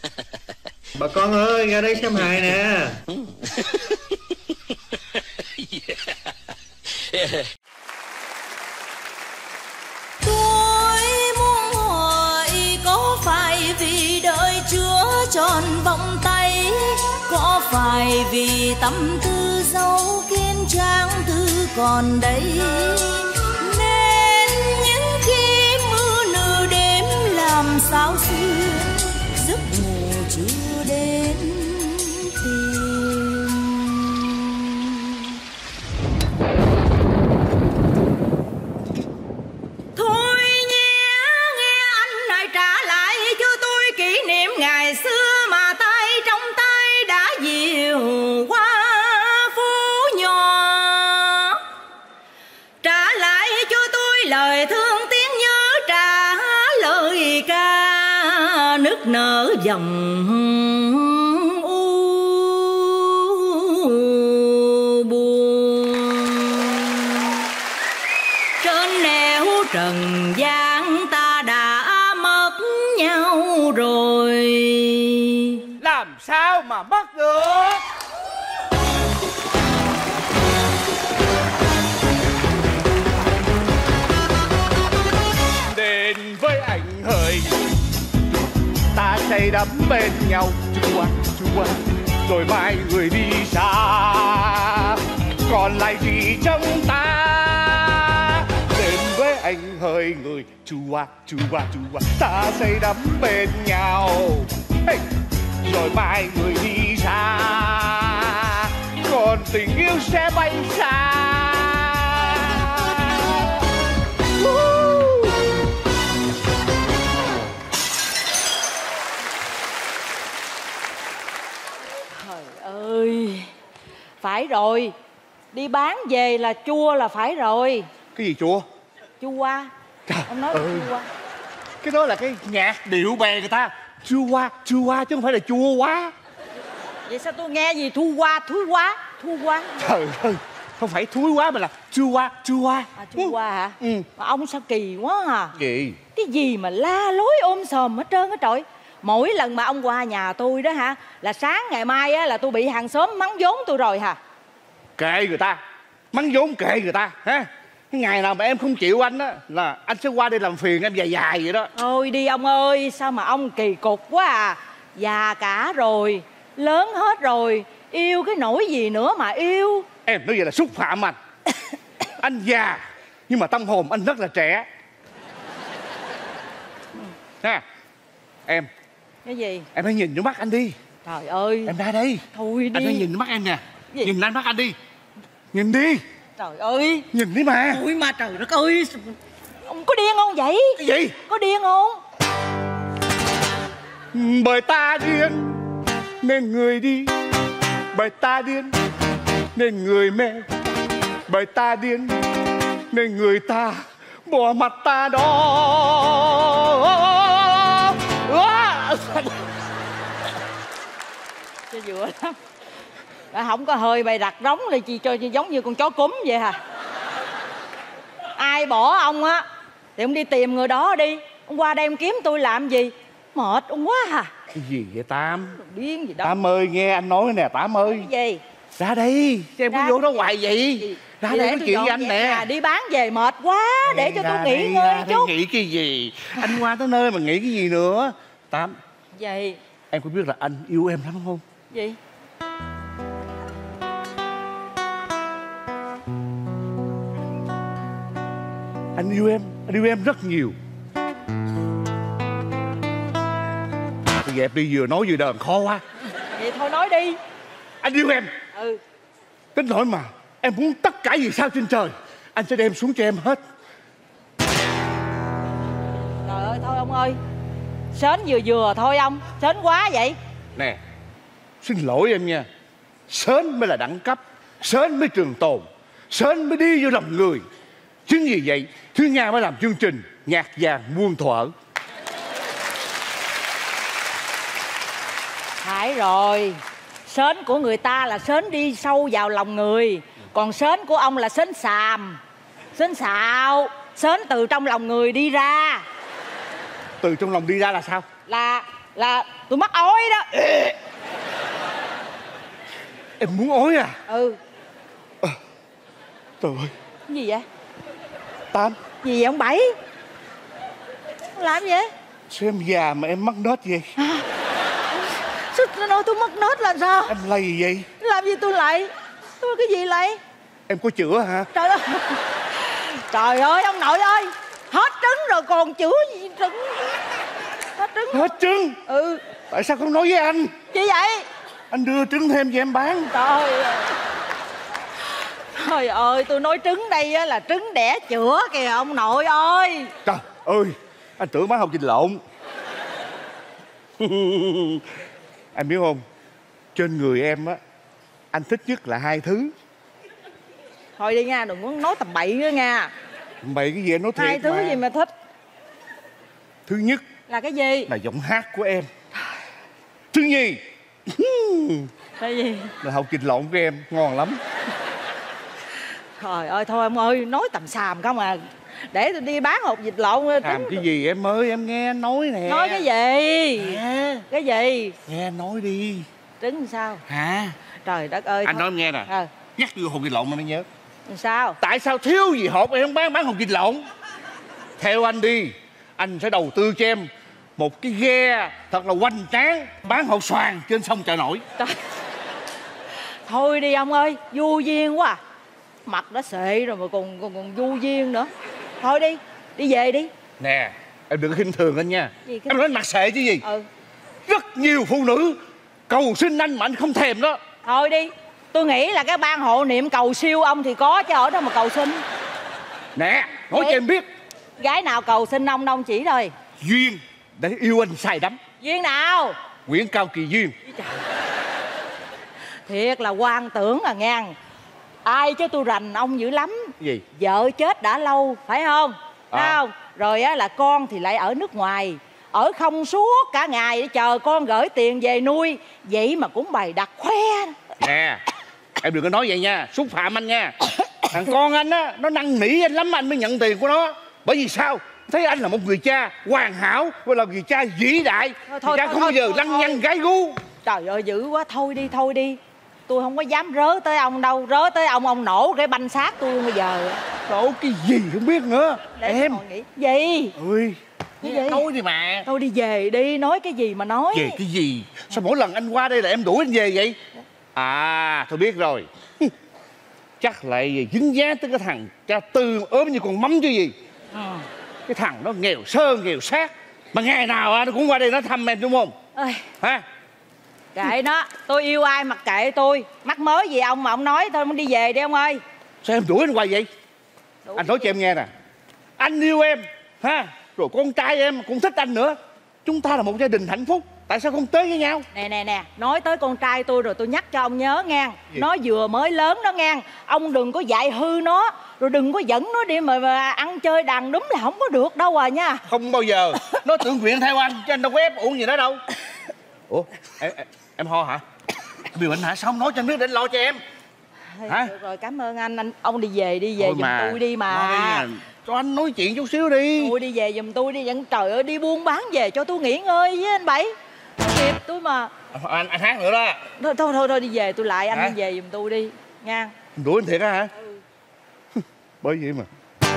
Bà con ơi, ra đây xem hài nè. Tôi muốn hỏi có phải vì đợi Chúa tròn vòng tay, có phải vì tâm tư dấu kiên trang thư còn đây, nên những khi mưa nửa đêm làm sao xuyên giấc ngủ chưa đến tìm. Thôi nhé, nghe anh này trả lại cho tôi kỷ niệm ngày xưa mà tay trong tay đã dìu qua phố nhỏ. Trả lại cho tôi lời thương tiếng nhớ, trả lời ca nức nở dòng trần gian ta đã mất nhau rồi. Làm sao mà mất được? Đến với anh hỡi, ta say đắm bên nhau chua chua, rồi mai người đi xa, còn lại gì trong ta. Anh hỡi người chua chua chua, ta say đắm bên nhau, hey! Rồi mai người đi xa, còn tình yêu sẽ bay xa. Trời ơi, phải rồi, đi bán về là chua là phải rồi. Cái gì chua? Chua. Ông nói chua. Cái đó là cái nhạc điệu bè người ta. Chua chứ không phải là chua quá. Vậy sao tôi nghe gì thu qua. Trời ơi, không phải thúi quá mà là chua. À, chua hả? Ừ. Mà ông sao kỳ quá à. Gì? Cái gì mà la lối ôm sòm hết trơn á trời. Mỗi lần mà ông qua nhà tôi đó hả, là sáng ngày mai á là tôi bị hàng xóm mắng vốn tôi rồi hả? Kệ người ta, mắng vốn kệ người ta ha. Cái ngày nào mà em không chịu anh á là anh sẽ qua đây làm phiền em dài vậy đó. Thôi đi ông ơi, sao mà ông kỳ cục quá à. Già cả rồi, lớn hết rồi, yêu cái nỗi gì nữa mà yêu. Em nói vậy là xúc phạm anh. Anh già nhưng mà tâm hồn anh rất là trẻ ha. Em. Cái gì? Em hãy nhìn vô mắt anh đi. Trời ơi. Em ra đây. Thôi đi. Anh hãy nhìn vô mắt em nè. Gì? Nhìn lên mắt anh đi. Nhìn đi. Trời ơi. Nhìn đi mà. Ôi mà trời đất ơi. Ông có điên không vậy? Cái gì? Có điên không? Bởi ta điên nên người đi, bởi ta điên nên người mê, bởi ta điên nên người ta bỏ mặt ta đó. Cho vừa lắm. Đã không có hơi bày đặt rống là chi cho giống như con chó cúm vậy hả? Ai bỏ ông á thì ông đi tìm người đó đi. Ông qua đây ông kiếm tôi làm gì? Mệt ông quá à. Cái gì vậy Tám? Điên gì đó. Tám ơi, nghe anh nói nè Tám ơi. Cái gì? Ra đây, xem Ra có vô đó hoài vậy. Ra đây nói chuyện với anh nè. Đi bán về mệt quá, để cho tôi nghỉ ngơi chút. Nghỉ cái gì? Anh qua tới nơi mà nghỉ cái gì nữa? Tám. Gì? Em có biết là anh yêu em lắm không? Gì? Anh yêu em rất nhiều. Tôi dẹp đi, vừa nói vừa đờn khó quá. Vậy thôi nói đi. Anh yêu em. Ừ. Đến nỗi mà em muốn tất cả vì sao trên trời anh sẽ đem xuống cho em hết. Trời ơi, thôi ông ơi. Sến vừa thôi ông. Sến quá vậy. Nè, xin lỗi em nha. Sến mới là đẳng cấp, sến mới trường tồn, sến mới đi vô lòng người. Chính vì vậy Thúy Nga mới làm chương trình Nhạc Vàng Muôn Thuở. Phải rồi. Sến của người ta là sến đi sâu vào lòng người. Còn sến của ông là sến xàm, sến xạo. Sến từ trong lòng người đi ra. Từ trong lòng đi ra là sao? Là là tôi mắc ói đó. Em muốn ói à? Ừ. Trời ơi. Cái gì vậy? Tám. Gì vậy ông Bảy? Làm gì vậy? Sao em già mà em mắc nết vậy? Sao tôi nói tôi mất nết là sao? Em lầy gì vậy? Làm gì tôi lại? Tôi cái gì lại? Em có chữa hả? Trời ơi. Trời ơi ông nội ơi. Hết trứng rồi còn chữa gì trứng? Hết trứng. Hết trứng? Ừ. Tại sao không nói với anh? Gì vậy? Anh đưa trứng thêm cho em bán. Trời ơi. Trời ơi, tôi nói trứng đây á là trứng đẻ chữa kìa ông nội ơi. Trời ơi, anh tưởng bán hột vịt lộn. Anh biết không, trên người em á, anh thích nhất là 2 thứ. Thôi đi nha, đừng có nói tầm bậy nữa nha. Bậy cái gì anh nói thiệt 2 thứ mà. gì mà thích? Thứ nhất Là cái gì? là giọng hát của em. Thứ nhì Cái gì? là hột vịt lộn của em, ngon lắm. Trời ơi, thôi ông ơi, nói tầm xàm không à. Để tôi đi bán hột vịt lộn. Làm cái gì em ơi, em nghe anh nói nè. Nói cái gì? Nè. Cái gì? Nghe anh nói đi. Trứng sao? Hả? Trời đất ơi. Anh thôi. nói em nghe nè. Nhắc vô hột vịt lộn mà mới nhớ. Sao? Tại sao thiếu gì hột em không bán hột vịt lộn? Theo anh đi, anh sẽ đầu tư cho em một cái ghe thật là hoành tráng bán hột xoàn trên sông Chợ Nổi. Trời. Thôi đi ông ơi, vô duyên quá à. Mặt đã xệ rồi mà còn vô duyên nữa. Thôi đi, đi về đi. Nè, em đừng có khinh thường anh nha. Gì Em nói mặt xệ chứ gì. Rất nhiều phụ nữ cầu xin anh mà anh không thèm đó. Thôi đi, tôi nghĩ là cái ban hộ niệm cầu siêu ông thì có chứ ở đâu mà cầu xin. Nè, nói Vậy? cho em biết. Gái nào cầu xin ông chỉ thôi. Duyên để yêu anh say đắm. Duyên nào? Nguyễn Cao Kỳ Duyên. Thiệt là quan tưởng à ngang. Ai chứ tôi rành ông dữ lắm. Gì? Vợ chết đã lâu, phải không? Phải À. không? Rồi á là con thì lại ở nước ngoài. Ở không suốt cả ngày để chờ con gửi tiền về nuôi. Vậy mà cũng bày đặt khoe. Nè, em đừng có nói vậy nha, xúc phạm anh nha. Thằng con anh á, nó năn nỉ anh lắm anh mới nhận tiền của nó. Bởi vì sao? Thấy anh là một người cha hoàn hảo, và là người cha vĩ đại. Người cha không bao giờ lăng nhăng gái gu. Trời ơi dữ quá, thôi đi. Tôi không có dám rớ tới ông đâu. Rớ tới ông nổ cái banh xác tôi bây giờ. Nổ cái gì không biết nữa. Để em nghĩ. Gì? Ơi, Cái gì? nói đi mà. Thôi đi về đi, nói cái gì mà nói. Về cái gì? Sao mỗi lần anh qua đây là em đuổi anh về vậy? À, tôi biết rồi. Chắc lại dính dáng tới cái thằng cha Tư ốm như con mắm chứ gì. Cái thằng nó nghèo sơ nghèo xác. Mà ngày nào nó cũng qua đây nó thăm em đúng không? Ơi. Hả? Kệ nó, tôi yêu ai mặc kệ tôi. Mắc mới gì ông mà ông nói thôi muốn đi về đi ông ơi. Sao em đuổi anh hoài vậy? Đuổi anh nói cho em nghe nè. Anh yêu em, ha? Rồi con trai em cũng thích anh nữa. Chúng ta là một gia đình hạnh phúc. Tại sao không tới với nhau? Nè, nói tới con trai tôi rồi tôi nhắc cho ông nhớ nghe. Gì? Nó vừa mới lớn đó nghe. Ông đừng có dạy hư nó. Rồi đừng có dẫn nó đi mà ăn chơi đàn đúng là không có được đâu à nha. Không bao giờ. Nó tự nguyện theo anh, chứ anh đâu có ép uổng gì đó đâu. Ủa, em ho hả? Biểu anh hả? Sao không nói cho anh biết để anh lo cho em? Hả? Được rồi, cảm ơn anh ông đi về giùm tôi đi mà. Cho anh nói chuyện chút xíu đi. Tôi đi về giùm tôi đi. Trời ơi, đi buôn bán về cho tôi nghỉ ngơi với anh Bảy. Kịp tôi mà. Anh hát nữa đó. Thôi đi về tôi lại. Anh đi về giùm tôi đi nha. Đuổi anh thiệt á hả? Bởi vậy mà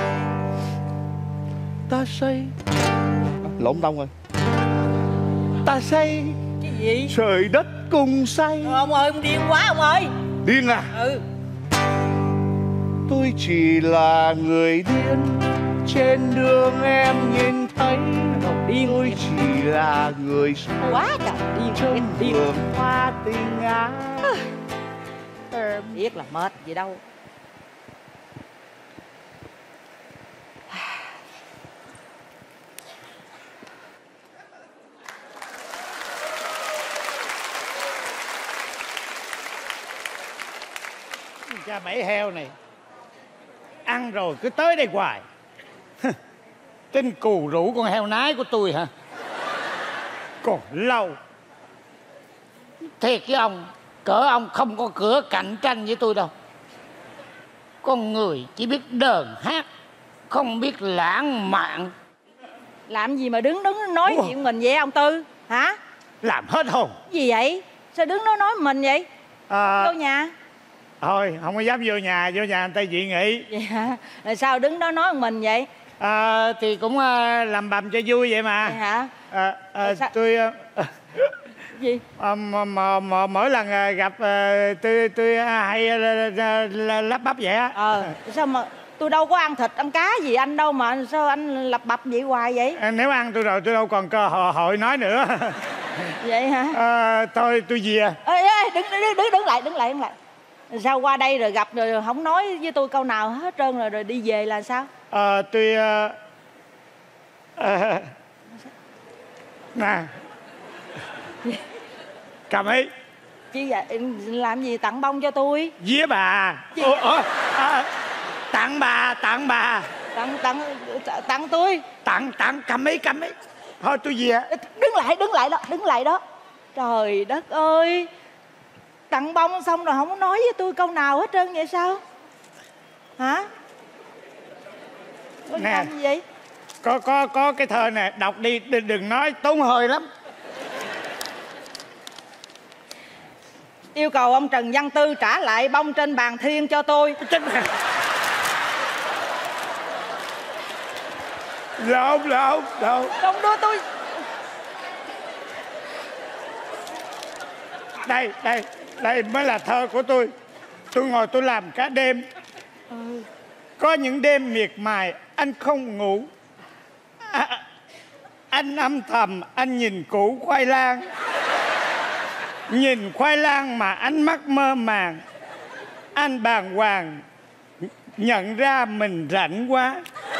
ta xây lộn tông rồi. Ta xây cái gì? trời đất cùng xây. Ông ơi, ông điên quá ông ơi. Điên à? Tôi chỉ là người điên trên đường em nhìn thấy. Tôi chỉ là người say quá trời điên trong vườn hoa tình ái. Em biết là mệt gì đâu. Cha mày heo này ăn rồi cứ tới đây hoài. Tên cù rủ con heo nái của tôi hả? Còn lâu. Thiệt với ông, cỡ ông không có cửa cạnh tranh với tôi đâu. Con người chỉ biết đờn hát, không biết lãng mạn. Làm gì mà đứng nói chuyện mình vậy ông Tư hả? làm hết hồn. Gì vậy? Sao đứng đó nói mình vậy? Vô nhà. Thôi không có dám vô nhà người ta dị nghị. Vậy hả? Rồi sao đứng đó nói mình vậy? Thì cũng làm bầm cho vui vậy mà. Vậy hả? Tôi gì? Mỗi lần gặp tôi hay lắp bắp vậy á. Sao mà tôi đâu có ăn thịt ăn cá gì anh đâu mà sao anh lập bập vậy hoài vậy? Nếu ăn tôi rồi tôi đâu còn cơ hội nói nữa. Vậy hả? Thôi tôi về. Đứng lại. Sao qua đây rồi gặp rồi không nói với tôi câu nào hết trơn rồi đi về là sao? Tôi nè cầm ấy. Chứ vậy làm gì tặng bông cho tôi? Vía bà. Tặng bà. Tặng tôi. Tặng cầm ấy. Thôi tôi về. Đứng lại đó. Trời đất ơi, tặng bông xong rồi không có nói với tôi câu nào hết trơn vậy sao? Hả? Nè, làm gì vậy? Có cái thơ nè, đọc đi, đừng nói tốn hơi lắm. Yêu cầu ông Trần Văn Tư trả lại bông trên bàn thiên cho tôi. Lộn. Không đưa tôi. Đây mới là thơ của tôi. Tôi ngồi tôi làm cả đêm. Có những đêm miệt mài anh không ngủ. Anh âm thầm anh nhìn củ khoai lang. Nhìn khoai lang mà ánh mắt mơ màng. Anh bàng hoàng nhận ra mình rảnh quá.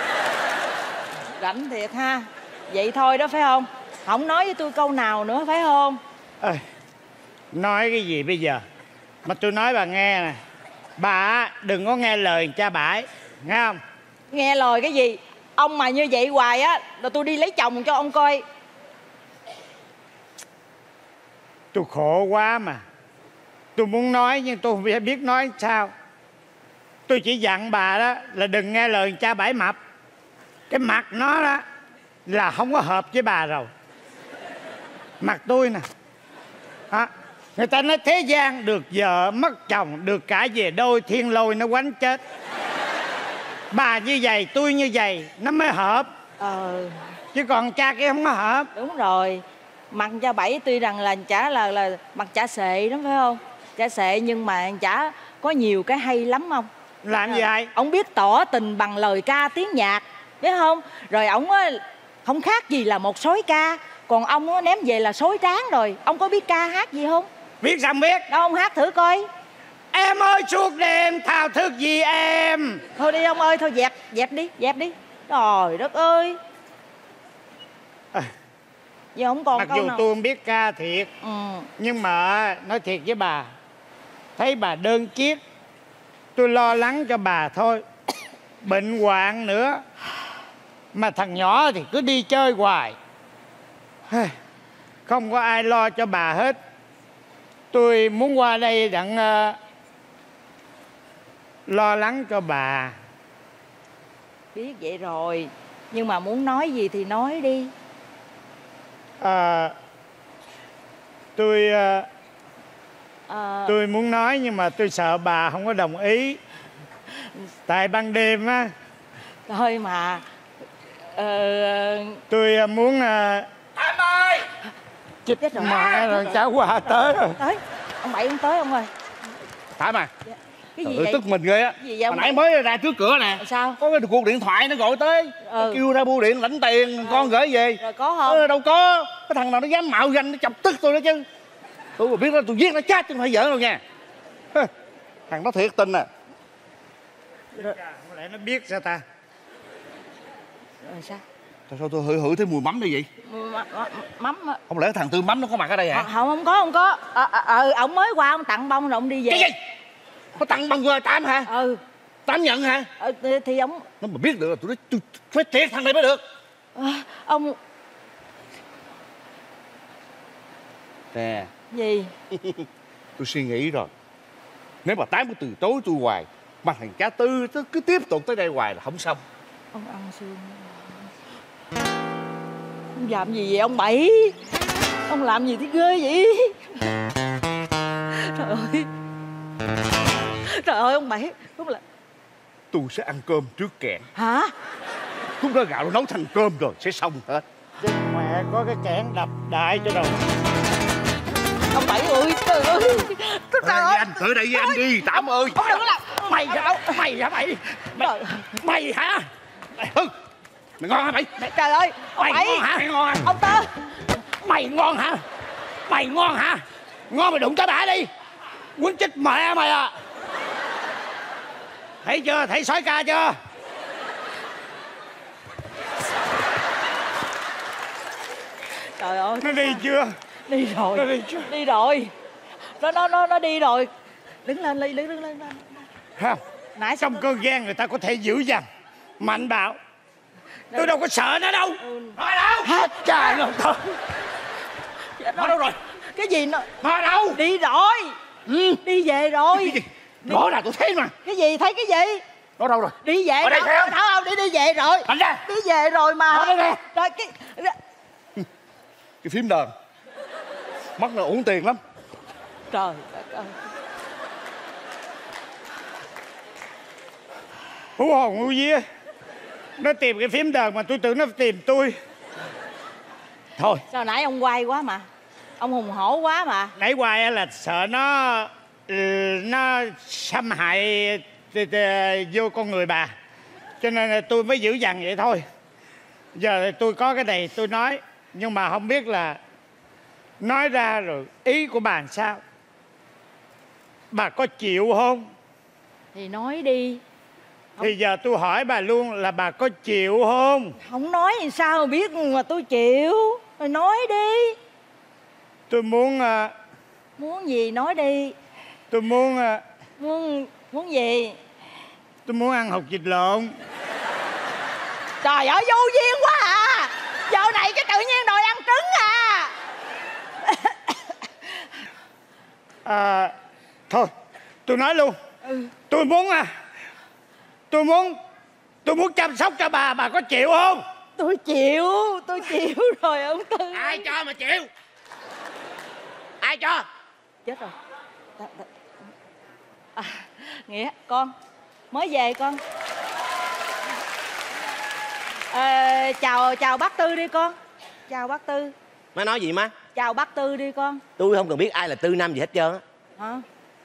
Rảnh thiệt ha. Vậy thôi đó phải không? Không nói với tôi câu nào nữa phải không? Nói cái gì bây giờ? Mà tôi nói bà nghe nè. Bà đừng có nghe lời cha bãi, nghe không? Nghe lời cái gì? Ông mà như vậy hoài á là tôi đi lấy chồng cho ông coi. Tôi khổ quá mà. Tôi muốn nói nhưng tôi không biết nói sao. Tôi chỉ dặn bà đó là đừng nghe lời cha bãi mập. Cái mặt nó đó là không có hợp với bà rồi. Mặt tôi nè. Người ta nói thế gian được vợ mất chồng, được cả về đôi, thiên lôi nó quánh chết. Bà như vậy, tôi như vậy nó mới hợp. Chứ còn cha kia không có hợp. Đúng rồi. Mặt cha Bảy tuy rằng là chả là mặt chả xệ lắm phải không? Chả xệ nhưng mà chả có nhiều cái hay lắm không? Làm gì vậy? Ông biết tỏ tình bằng lời ca tiếng nhạc, biết không? Rồi ổng không khác gì là một sói ca. Còn ông ném về là sói tráng rồi. Ông có biết ca hát gì không? Biết sao biết. Đâu ông hát thử coi. Em ơi suốt đêm thao thức gì em. Thôi đi ông ơi, thôi dẹp đi. Trời đất ơi. Giờ không còn mặc câu dù nào. tôi không biết ca thiệt. Nhưng mà nói thiệt với bà, thấy bà đơn chiếc, tôi lo lắng cho bà thôi. Bệnh hoạn nữa. Mà thằng nhỏ thì cứ đi chơi hoài. Không có ai lo cho bà hết. Tôi muốn qua đây đặng lo lắng cho bà. Biết vậy rồi. Nhưng mà muốn nói gì thì nói đi. Tôi muốn nói nhưng mà tôi sợ bà không có đồng ý. Tại ban đêm á. Thôi mà tôi muốn Thắm ơi. chết rồi. Mà rồi cháu qua tới rồi. Tới. Ông Bảy ông tới ông ơi. Thắm à. Cái gì vậy? Tức mình ghê á. Gì vậy Hồi nãy mới ra trước cửa nè. Sao? Có cái cuộc điện thoại nó gọi tới. Kêu ra bưu điện lãnh tiền con gửi về. Rồi có không? Đâu có. Cái thằng nào nó dám mạo danh nó chọc tức tôi đó chứ. Tôi mà biết đó tôi giết nó chết chứ không phải giỡn đâu nha. Thằng đó thiệt tình à. Có lẽ nó biết sao ta. Rồi sao? Sao tôi hửi thấy mùi mắm đây vậy? Mắm. Không lẽ thằng Tư Mắm nó có mặt ở đây hả? Không có. Ông mới qua ông tặng bông rồi ông đi về. Cái gì? Có tặng bông qua Tám hả? Tám nhận hả? Thì ông. Nó mà biết được là tôi phải triệt thằng này mới được. Ông. Nè. Gì? Tôi suy nghĩ rồi. Nếu mà Tám cứ từ chối tôi hoài, mà thằng cha Tư nó cứ tiếp tục tới đây hoài là không xong. Ông ăn xương. Ông làm gì vậy ông Bảy? Ông làm gì thì ghê vậy? Trời ơi. Trời ơi ông Bảy. Đúng là Tôi sẽ ăn cơm trước kẹn. hả? Lúc đó gạo nấu thành cơm rồi sẽ xong hết. Chứ mẹ có cái kẽn đập đại cho đầu. Ông Bảy ơi, trời ơi. Trời ơi. Anh tới đây với anh đi, Tám ơi. Ông đừng có làm. Mày hả? Mày hả mày? Mày hả? Hưng, mày ngon hả mày? Trời ơi, ông Mày Bảy. ngon hả? Mày ngon hả? Ông Tơ. Mày ngon hả? Mày ngon hả? Ngon mày đụng tới bả đi. Quýnh chết mẹ mày à. Thấy chưa? Thấy sói ca chưa? Trời ơi. Nó đi chưa? Đi rồi. Nó đi chưa? Đi rồi. Nó đi rồi. Đứng lên Ly, đứng lên. Không. Nãy Trong cơn ghen người ta có thể dữ dằn, mạnh bạo. Tôi đâu có sợ nó đâu. Nó đâu? Hết trời rồi thôi. Nó đâu rồi? cái gì nó Nó đâu? đi rồi. Đi về rồi. Cái gì? Rõ ràng tôi thấy mà. Cái gì? Thấy cái gì? Nó đâu rồi? Đi về Ở đây đó. thấy không? Đâu đi về rồi. Anh ra. Đi về rồi mà. Ở đây nè. Rồi Cái phím đờn mất là uổng tiền lắm. trời đất ơi. Hú hồn hú vía. Nó tìm cái phím đờn mà tôi tưởng nó tìm tôi. Thôi. Sao nãy ông quay quá mà. Ông hùng hổ quá mà. Nãy hoài là sợ nó xâm hại vô con người bà. Cho nên là tôi mới giữ dằn vậy thôi. Giờ tôi có cái này tôi nói. Nhưng mà không biết là nói ra rồi ý của bà làm sao. Bà có chịu không? Thì nói đi. Thì giờ tôi hỏi bà luôn là bà có chịu không? Không nói thì sao mà biết mà tôi chịu. Rồi nói đi. Tôi muốn Muốn gì nói đi. tôi muốn Muốn gì? tôi muốn ăn hột vịt lộn. Trời ơi vô duyên quá à. Giờ này cái tự nhiên đòi ăn trứng à. Thôi tôi nói luôn. Tôi muốn chăm sóc cho bà có chịu không? Tôi chịu rồi ông Tư. Ai cho mà chịu? Ai cho? Chết rồi. Nghĩa con mới về con. Chào bác Tư đi con. Chào bác Tư. Má nói gì má? Chào bác Tư đi con. Tôi không cần biết ai là Tư Năm gì hết trơn á. Hả?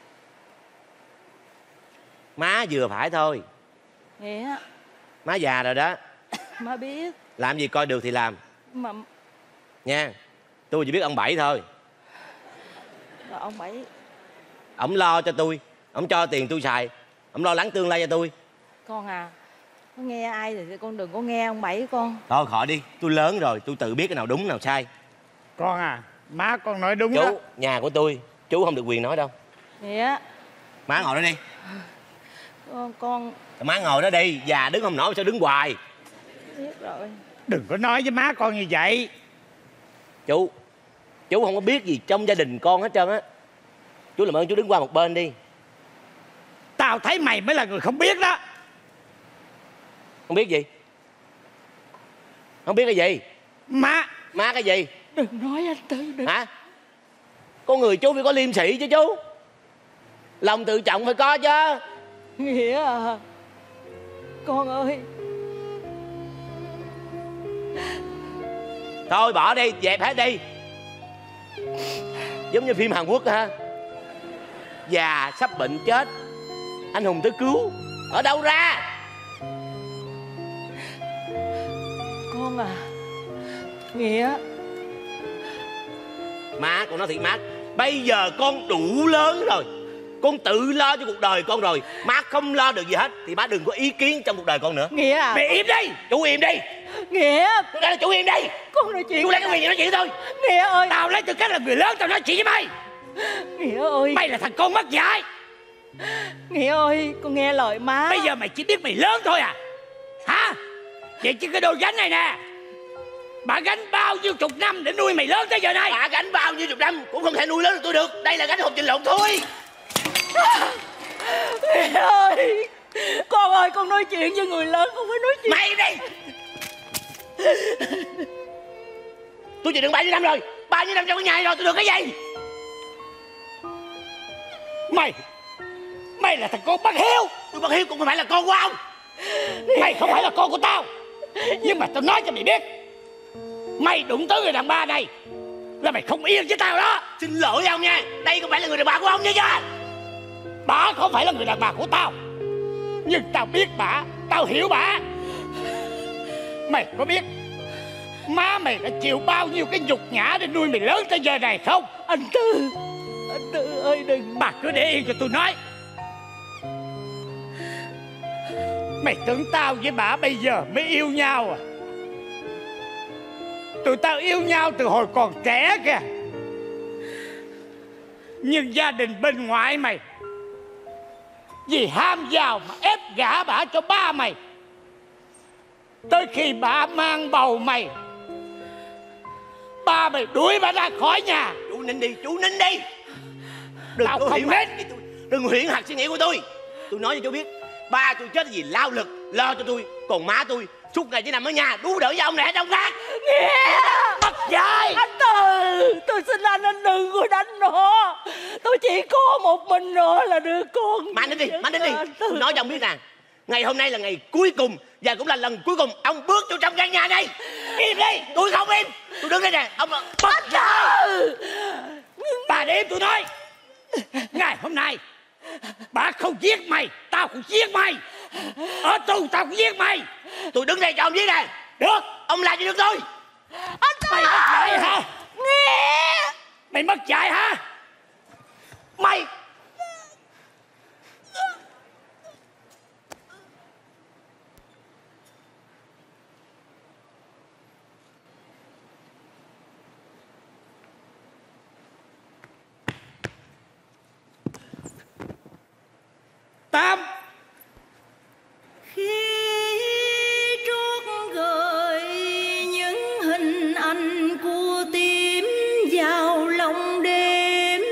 Má vừa phải thôi. Nghĩa Má già rồi đó. má biết. Làm gì coi được thì làm Mà nha. Tôi chỉ biết ông Bảy thôi. rồi ông Bảy. Ổng lo cho tôi, ổng cho tiền tôi xài, ổng lo lắng tương lai cho tôi. Con à, có nghe ai thì con đừng có nghe ông Bảy con. Thôi khỏi đi, tôi lớn rồi, tôi tự biết cái nào đúng nào sai. Con à, má con nói đúng Chú, đó. nhà của tôi, chú không được quyền nói đâu. Nghĩa Má ngồi đó đi. con Má ngồi đó đi, già đứng không nổi sao đứng hoài. biết rồi. Đừng có nói với má con như vậy. Chú không có biết gì trong gia đình con hết trơn á. Chú làm ơn chú đứng qua một bên đi. Tao thấy mày mới là người không biết đó. Không biết gì? Không biết cái gì? Má Má cái gì? Đừng nói anh Tư đừng. Hả? Con người chú phải có liêm sĩ chứ chú. Lòng tự trọng phải có chứ. Nghĩa à, con ơi. Thôi bỏ đi, dẹp hết đi. Giống như phim Hàn Quốc ha. Già sắp bệnh chết, anh hùng tới cứu. Ở đâu ra? Con à, Nghĩa. Má, con nói thiệt má, bây giờ con đủ lớn rồi, con tự lo cho cuộc đời con rồi. Má không lo được gì hết thì má đừng có ý kiến trong cuộc đời con nữa. Nghĩa à. Mày im đi. Chú im đi. Nghĩa. Tôi nói là chú im đi. Con nói chuyện. Chú lấy cái quyền gì nói chuyện thôi. Nghĩa ơi. tao lấy tư cách là người lớn tao nói chuyện với mày. Nghĩa ơi. Mày là thằng con mất dạy. Nghĩa ơi, con nghe lời má. Bây giờ mày chỉ biết mày lớn thôi à? Hả? Vậy chứ cái đôi gánh này nè, bà gánh bao nhiêu chục năm để nuôi mày lớn tới giờ này. Bà gánh bao nhiêu chục năm cũng không thể nuôi lớn được tôi được. Đây là gánh hột vịt lộn thôi. Nghĩa ơi, con ơi, con nói chuyện với người lớn, không phải nói chuyện. Mày đi. Tôi chịu đựng 7 năm rồi. bao nhiêu năm trong cái nhà rồi tôi được cái gì? Mày là thằng con bất hiếu. Tôi bất hiếu cũng không phải là con của ông. Mày không phải là con của tao. Nhưng mà tao nói cho mày biết, mày đụng tới người đàn bà này là mày không yên với tao đó. Xin lỗi ông nha, đây không phải là người đàn bà của ông nha chứ. Bà không phải là người đàn bà của tao, nhưng tao biết bà, tao hiểu bà. Mày có biết má mày đã chịu bao nhiêu cái nhục nhã để nuôi mày lớn tới giờ này không? Anh Tư ơi đừng. Bà cứ để yên cho tôi nói. Mày tưởng tao với bà bây giờ mới yêu nhau à? Tụi tao yêu nhau từ hồi còn trẻ kìa. Nhưng gia đình bên ngoại mày vì ham giàu mà ép gả bà cho ba mày. Tới khi bà mang bầu mày, ba mày đuổi bà ra khỏi nhà. Chú nín đi, chú nín đi. Đừng Tao có không nín. Đừng huyễn hoặc suy nghĩ của tôi. Tôi nói cho chú biết, ba tôi chết vì lao lực lo cho tôi, còn má tôi suốt ngày chỉ nằm ở nhà đú đỡ với ông này ở trong khác. Mất dạy. Anh Tư, tôi xin anh đừng có đánh nó. Tôi chỉ có một mình nó là đứa con. Mà nín đi, tôi nói cho ông biết nè, ngày hôm nay là ngày cuối cùng và cũng là lần cuối cùng ông bước vô trong căn nhà này. Im đi. Tôi không im. Tôi đứng đây nè. Ông Mất dạy. Bà để tôi nói, ngày hôm nay bà không giết mày, tao cũng giết mày. Ở tù tao cũng giết mày. Tôi đứng đây cho ông giết nè. Được. Ông làm gì được tôi? Anh Tư. Mày mất dạy hả? Nghe. Mày mất dạy hả? Mày Tám. Khi trút gợi những hình ảnh của tim vào lòng đêm,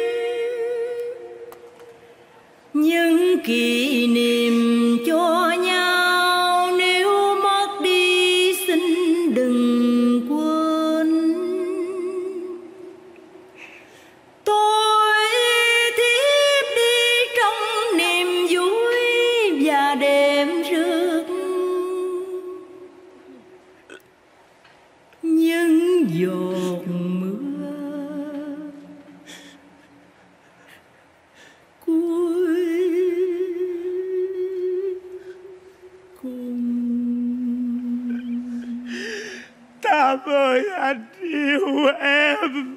những kỷ niệm cho nhau nếu mất đi xin đừng quên. Tôi thiếp đi trong niềm vui và đêm rước những giọt mưa cuối cùng. Tám ơi, anh yêu em.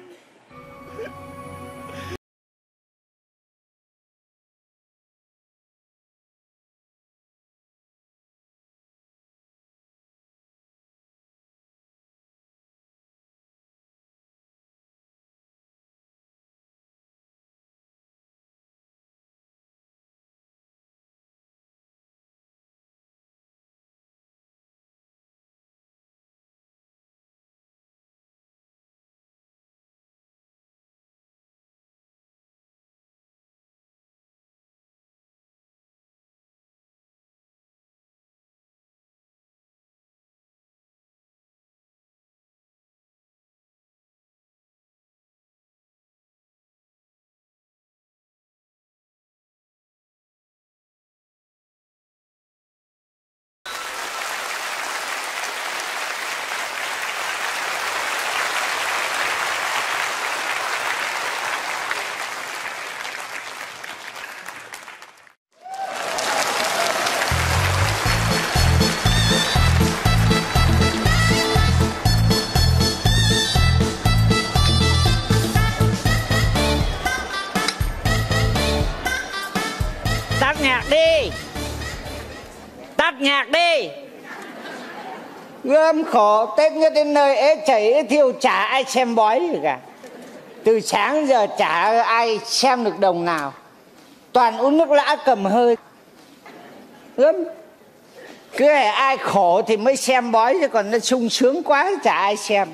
Tắt nhạc đi. Tắt nhạc đi. Gươm khổ Tết nhất đến nơi ế chảy ế thiêu chả ai xem bói gì cả. Từ sáng giờ chả ai xem được đồng nào. Toàn uống nước lã cầm hơi. Gươm, cứ để ai khổ thì mới xem bói, chứ còn nó sung sướng quá chả ai xem.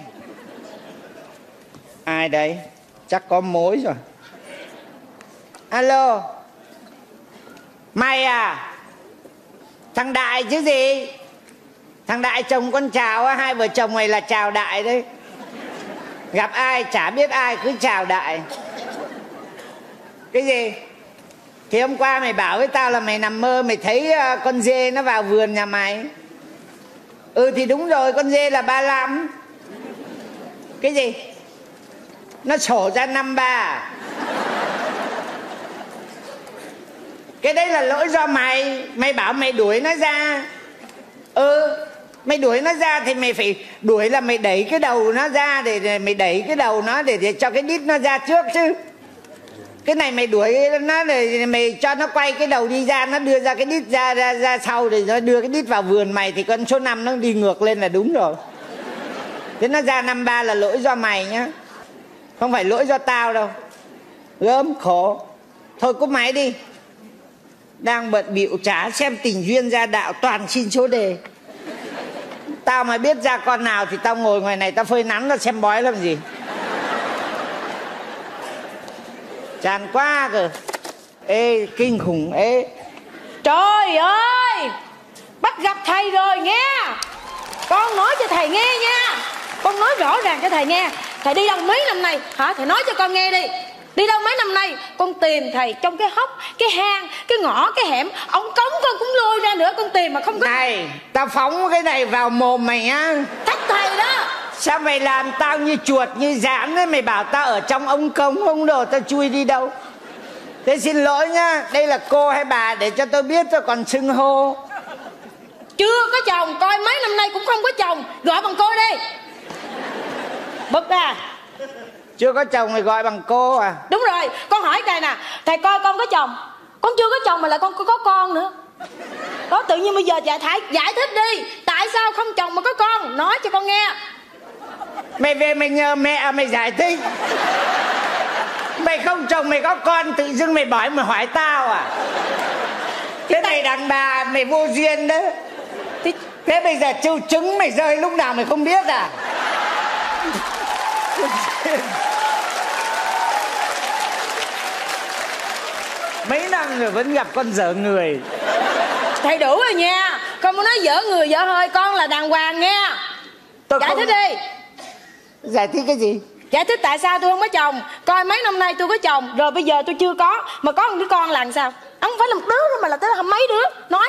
Ai đấy? Chắc có mối rồi. Alo. Mày à? Thằng Đại chứ gì? Thằng Đại chồng con Chào á, hai vợ chồng mày là Chào Đại đấy. Gặp ai chả biết ai cứ chào đại. Cái gì? Thì hôm qua mày bảo với tao là mày nằm mơ mày thấy con dê nó vào vườn nhà mày. Ừ thì đúng rồi, con dê là 35. Cái gì? Nó sổ ra 53. Cái đấy là lỗi do mày. Mày bảo mày đuổi nó ra. Ừ, mày đuổi nó ra thì mày phải đuổi là mày đẩy cái đầu nó ra, để mày đẩy cái đầu nó để cho cái đít nó ra trước chứ. Cái này mày đuổi nó để mày cho nó quay cái đầu đi ra, nó đưa ra cái đít ra sau, để nó đưa cái đít vào vườn mày thì con số 5 nó đi ngược lên là đúng rồi. Thế nó ra 53 là lỗi do mày nhá, không phải lỗi do tao đâu. Gớm khổ. Thôi cúp máy đi. Đang bận bịu chả xem Tình Duyên Gia Đạo, toàn xin số đề. Tao mà biết ra con nào thì tao ngồi ngoài này tao phơi nắng nó xem bói làm gì. Chán quá cơ. Ê, kinh khủng. Ê, Trời ơi, bắt gặp thầy rồi nghe. Con nói cho thầy nghe nha. Con nói rõ ràng cho thầy nghe. Thầy đi đâu mấy năm nay hả? Thầy nói cho con nghe đi. Đi đâu mấy năm nay? Con tìm thầy trong cái hốc, cái hang, cái ngõ, cái hẻm. Ông cống con cũng lôi ra nữa. Con tìm mà không có. này, tao phóng cái này vào mồm mày nhá. Thách thầy đó. Sao mày làm tao như chuột, như giãn ấy? Mày bảo tao ở trong ông cống, ông đồ tao chui đi đâu. Thế xin lỗi nhá. Đây là cô hay bà để cho tôi biết tôi còn xưng hô. Chưa có chồng, coi mấy năm nay cũng không có chồng. Gọi bằng cô đi. Bực à. Chưa có chồng thì gọi bằng cô à? Đúng rồi, con hỏi thầy nè. Thầy coi con có chồng. Con chưa có chồng mà lại con có con nữa. Đó, tự nhiên bây giờ giải thích đi. Tại sao không chồng mà có con? Nói cho con nghe. Mày về mày nhờ mẹ mày giải thích. Mày không chồng mày có con, tự dưng mày bỏ mày hỏi tao à? Thế mày đàn bà mày vô duyên đấy. Thế bây giờ trâu trứng mày rơi lúc nào mày không biết à? Mấy năm rồi vẫn gặp con dở người. Thầy đủ rồi nha. Con muốn nói dở người dở hơi. Con là đàng hoàng nghe. Giải thích đi. Giải thích cái gì? Giải thích tại sao tôi không có chồng. Coi mấy năm nay tôi có chồng, rồi bây giờ tôi chưa có. Mà có một đứa con là làm sao? Không phải là một đứa nữa mà là tới mấy đứa. Nói.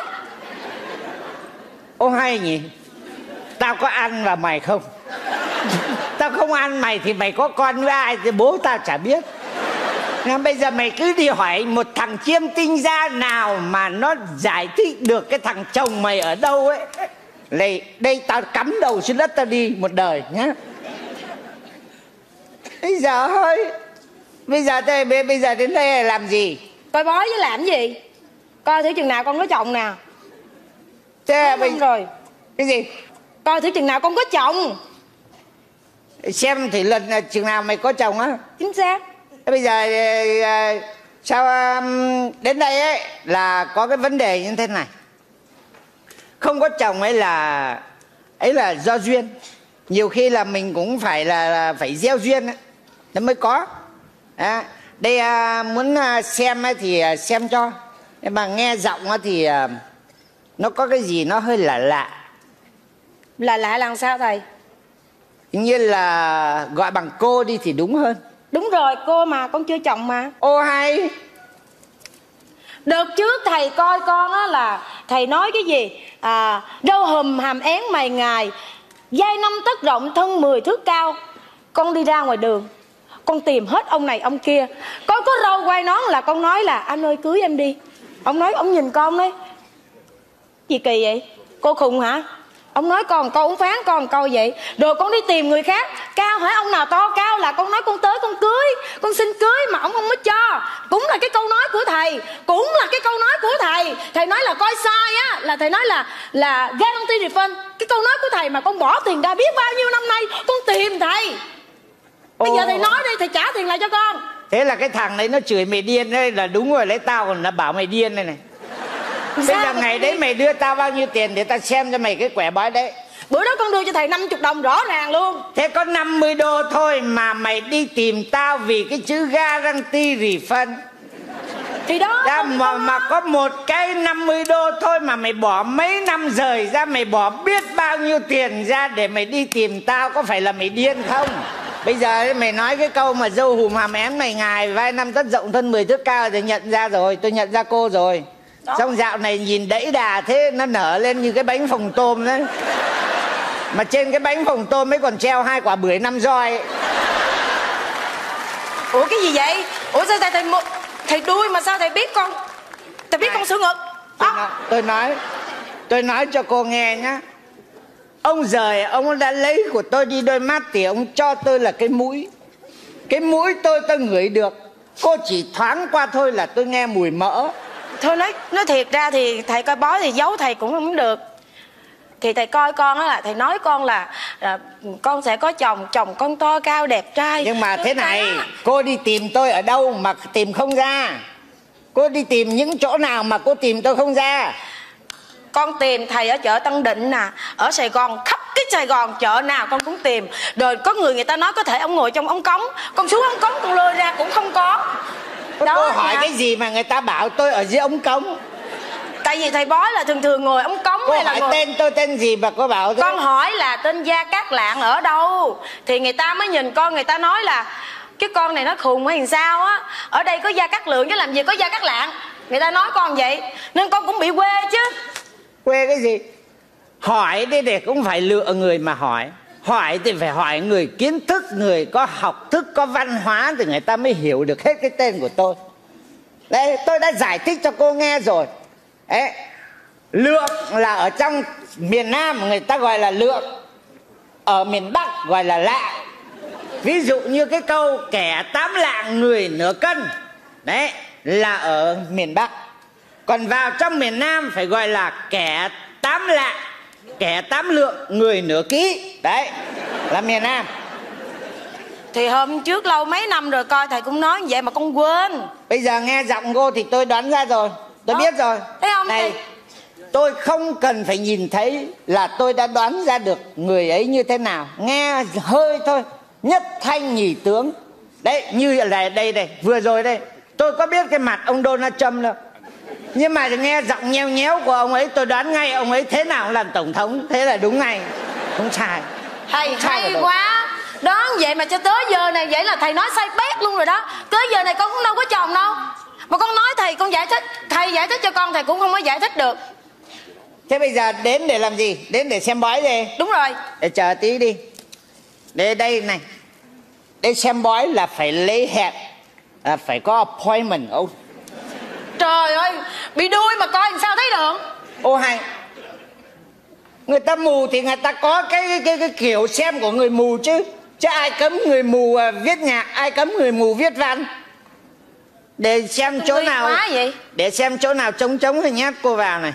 Ô hay nhỉ. Tao có ăn và mày không. Tao không ăn mày thì mày có con với ai thì bố tao chả biết. Nên bây giờ mày cứ đi hỏi một thằng chiêm tinh gia nào mà nó giải thích được cái thằng chồng mày ở đâu ấy. Đây tao cắm đầu xuống đất tao đi một đời nhá. Bây giờ thôi. Bây giờ đến đây là làm gì? Coi bói với làm gì? Coi thử chừng nào con có chồng nào. Thế bây rồi. Cái gì? Coi thử chừng nào con có chồng. Xem thử lần chừng nào mày có chồng á. Chính xác. Thế bây giờ sao đến đây ấy là có cái vấn đề như thế này. Không có chồng ấy là do duyên. Nhiều khi là mình cũng phải là phải gieo duyên ấy, nó mới có. Đây muốn xem ấy thì xem cho. Nhưng mà nghe giọng ấy thì nó có cái gì nó hơi lạ lạ. Lạ làm sao thầy? Như là gọi bằng cô đi thì đúng hơn. Đúng rồi, cô mà, con chưa chồng mà. Ô hay. Đợt trước thầy coi con á là thầy nói cái gì? Râu hùm hàm én mày ngài, vai 5 tấc rộng thân 10 thước cao. Con đi ra ngoài đường, con tìm hết ông này ông kia. Con có râu quay nón là con nói là anh ơi cưới em đi. Ông nói, ông nhìn con đấy. Gì kỳ vậy? Cô khùng hả? Ông nói con câu, ông phán con câu vậy. Rồi con đi tìm người khác. Cao hỏi ông nào to cao là con nói con tới con cưới, con xin cưới mà ông không có cho. Cũng là cái câu nói của thầy. Cũng là cái câu nói của thầy. Thầy nói là coi sai á, là thầy nói là guarantee refund. Cái câu nói của thầy mà con bỏ tiền ra biết bao nhiêu năm nay con tìm thầy. Bây giờ thầy nói đi, thầy trả tiền lại cho con. Thế là cái thằng đấy nó chửi mày điên đấy là đúng rồi. Lấy tao còn nó bảo mày điên đây này. Bây giờ ngày đấy mày đưa tao bao nhiêu tiền để tao xem cho mày cái quẻ bói đấy. Bữa đó con đưa cho thầy 50 đồng rõ ràng luôn. Thế có 50 đô thôi mà mày đi tìm tao vì cái chữ guarantee refund. Thì đó mà có một cái 50 đô thôi mà mày bỏ mấy năm rời ra, mày bỏ biết bao nhiêu tiền ra để mày đi tìm tao, có phải là mày điên không? Bây giờ mày nói cái câu mà dâu hùm hàm én mày ngài, vai năm tấc rộng thân 10 thước cao thì nhận ra rồi, tôi nhận ra cô rồi. Đó. Xong dạo này nhìn đẫy đà thế, nó nở lên như cái bánh phồng tôm đấy. Mà trên cái bánh phồng tôm ấy còn treo 2 quả bưởi 5 roi. Ủa cái gì vậy? Ủa sao thầy đuôi mà sao thầy biết con? Thầy biết con sữa ngực? Tôi nói cho cô nghe nhá. Ông giời, ông đã lấy của tôi đi đôi mắt thì ông cho tôi là cái mũi. Cái mũi tôi ngửi được. Cô chỉ thoáng qua thôi là tôi nghe mùi mỡ. Thôi nói thiệt ra thì thầy coi bói thì giấu thầy cũng không được. Thì thầy coi con á là thầy nói con là con sẽ có chồng con to cao đẹp trai. Nhưng mà thế này, cô đi tìm tôi ở đâu mà tìm không ra? Cô đi tìm những chỗ nào mà cô tìm tôi không ra? Con tìm thầy ở chợ Tân Định nè, ở Sài Gòn, khắp cái Sài Gòn chợ nào con cũng tìm. Rồi có người ta nói có thể ông ngồi trong ống cống, con xuống ống cống con lôi ra cũng không có. Đó, cô hỏi cái gì mà người ta bảo tôi ở dưới ống cống? Tại vì thầy bói là thường ngồi ống cống. Cô hay là hỏi ngồi... tên tôi tên gì mà cô bảo thế? Con hỏi là tên Gia Cát Lạng ở đâu, thì người ta mới nhìn con, người ta nói là cái con này nó khùng hay sao á. Ở đây có Gia Cát Lượng chứ làm gì có Gia Cát Lạng. Người ta nói con vậy nên con cũng bị quê chứ. Quê cái gì? Hỏi đi để cũng phải lựa người mà hỏi. Hỏi thì phải hỏi người kiến thức, người có học thức, có văn hóa thì người ta mới hiểu được hết cái tên của tôi. Đây, tôi đã giải thích cho cô nghe rồi. Đấy, lượng là ở trong miền Nam người ta gọi là lượng, ở miền Bắc gọi là lạng. Ví dụ như cái câu kẻ 8 lạng người nửa cân, đấy là ở miền Bắc. Còn vào trong miền Nam phải gọi là kẻ 8 lạng, kẻ 8 lượng người nửa ký. Đấy là miền Nam. Thì hôm trước lâu mấy năm rồi coi thầy cũng nói vậy mà con quên. Bây giờ nghe giọng cô thì tôi đoán ra rồi. Tôi biết rồi. Thấy không này, tôi không cần phải nhìn thấy là tôi đã đoán ra được người ấy như thế nào. Nghe hơi thôi, nhất thanh nhì tướng. Đấy, như là đây, vừa rồi đây, tôi có biết cái mặt ông Donald Trump đâu. Nhưng mà nghe giọng nheo nhéo của ông ấy, tôi đoán ngay ông ấy thế nào làm tổng thống. Thế là đúng ngay, không sai. Thầy hay quá. Đoán vậy mà cho tới giờ này, vậy là thầy nói sai bét luôn rồi đó. Tới giờ này con cũng đâu có chồng đâu. Mà con nói thầy, con giải thích, thầy giải thích cho con, thầy cũng không có giải thích được. Thế bây giờ đến để làm gì? Đến để xem bói gì? Đúng rồi. Để chờ tí đi. Đây này. Để xem bói là phải lấy hẹn, là phải có appointment. Trời ơi, bị đuôi mà coi làm sao thấy được. Ô hay, người ta mù thì người ta có cái kiểu xem của người mù chứ. Chứ ai cấm người mù viết nhạc, ai cấm người mù viết văn. Để xem chỗ nào, để xem chỗ nào trống thì nhét cô vào này.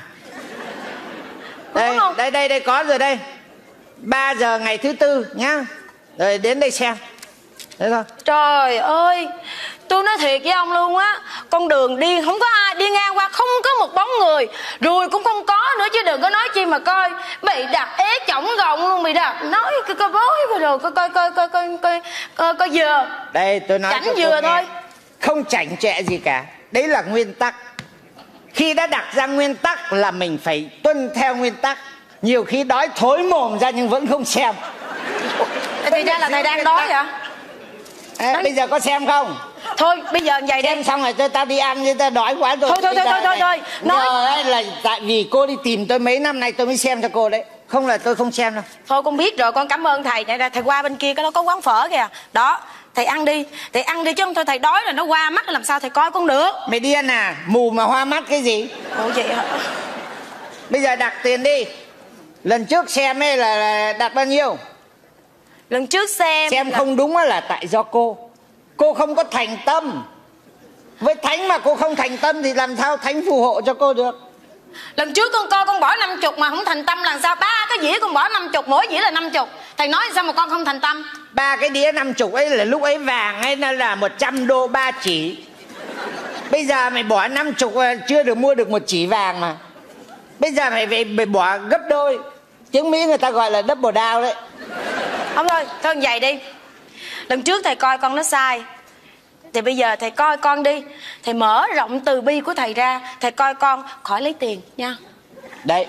Đây có rồi đây. 3 giờ ngày thứ Tư nhá. Rồi đến đây xem. Đấy thôi. Trời ơi, tôi nói thiệt với ông luôn á, con đường đi không có ai đi ngang qua, không có một bóng người, ruồi cũng không có nữa, chứ đừng có nói chi mà coi bị đặt ế chổng gọng luôn, bị đặt nói coi bói rồi coi dừa. Đây tôi nói chảnh dừa thôi, không chảnh chẹ gì cả. Đấy là nguyên tắc. Khi đã đặt ra nguyên tắc là mình phải tuân theo nguyên tắc. Nhiều khi đói thối mồm ra nhưng vẫn không xem. Thì ra là thầy đang đói vậy? Bây giờ có xem không? Thôi bây giờ vậy đi. Xem xong rồi tao đi ăn chứ tao đói quá rồi. Thôi. Nói là tại vì cô đi tìm tôi mấy năm nay tôi mới xem cho cô đấy. Không là tôi không xem đâu. Thôi con biết rồi, con cảm ơn thầy. Thầy qua bên kia nó có quán phở kìa. Đó, thầy ăn đi chứ không thôi thầy đói rồi nó qua mắt làm sao thầy coi con được. Mày điên à, mù mà hoa mắt cái gì? Ủa vậy hả? Bây giờ đặt tiền đi. Lần trước xem ấy là đặt bao nhiêu? Lần trước xem không đúng là tại do cô. Cô không có thành tâm. Với thánh mà cô không thành tâm thì làm sao thánh phù hộ cho cô được? Lần trước con coi con bỏ 50 mà không thành tâm làm sao? 3 cái dĩa con bỏ 50, mỗi dĩa là 50. Thầy nói sao mà con không thành tâm? 3 cái đĩa 50 ấy là lúc ấy vàng ấy nó là 100 đô 3 chỉ. Bây giờ mày bỏ 50 chưa được mua được 1 chỉ vàng mà. Bây giờ mày bỏ gấp đôi. Tiếng Mỹ người ta gọi là double down đấy. Không thôi vậy đi. Lần trước thầy coi con nó sai, thì bây giờ thầy coi con đi. Thầy mở rộng từ bi của thầy ra, thầy coi con khỏi lấy tiền nha. Đấy,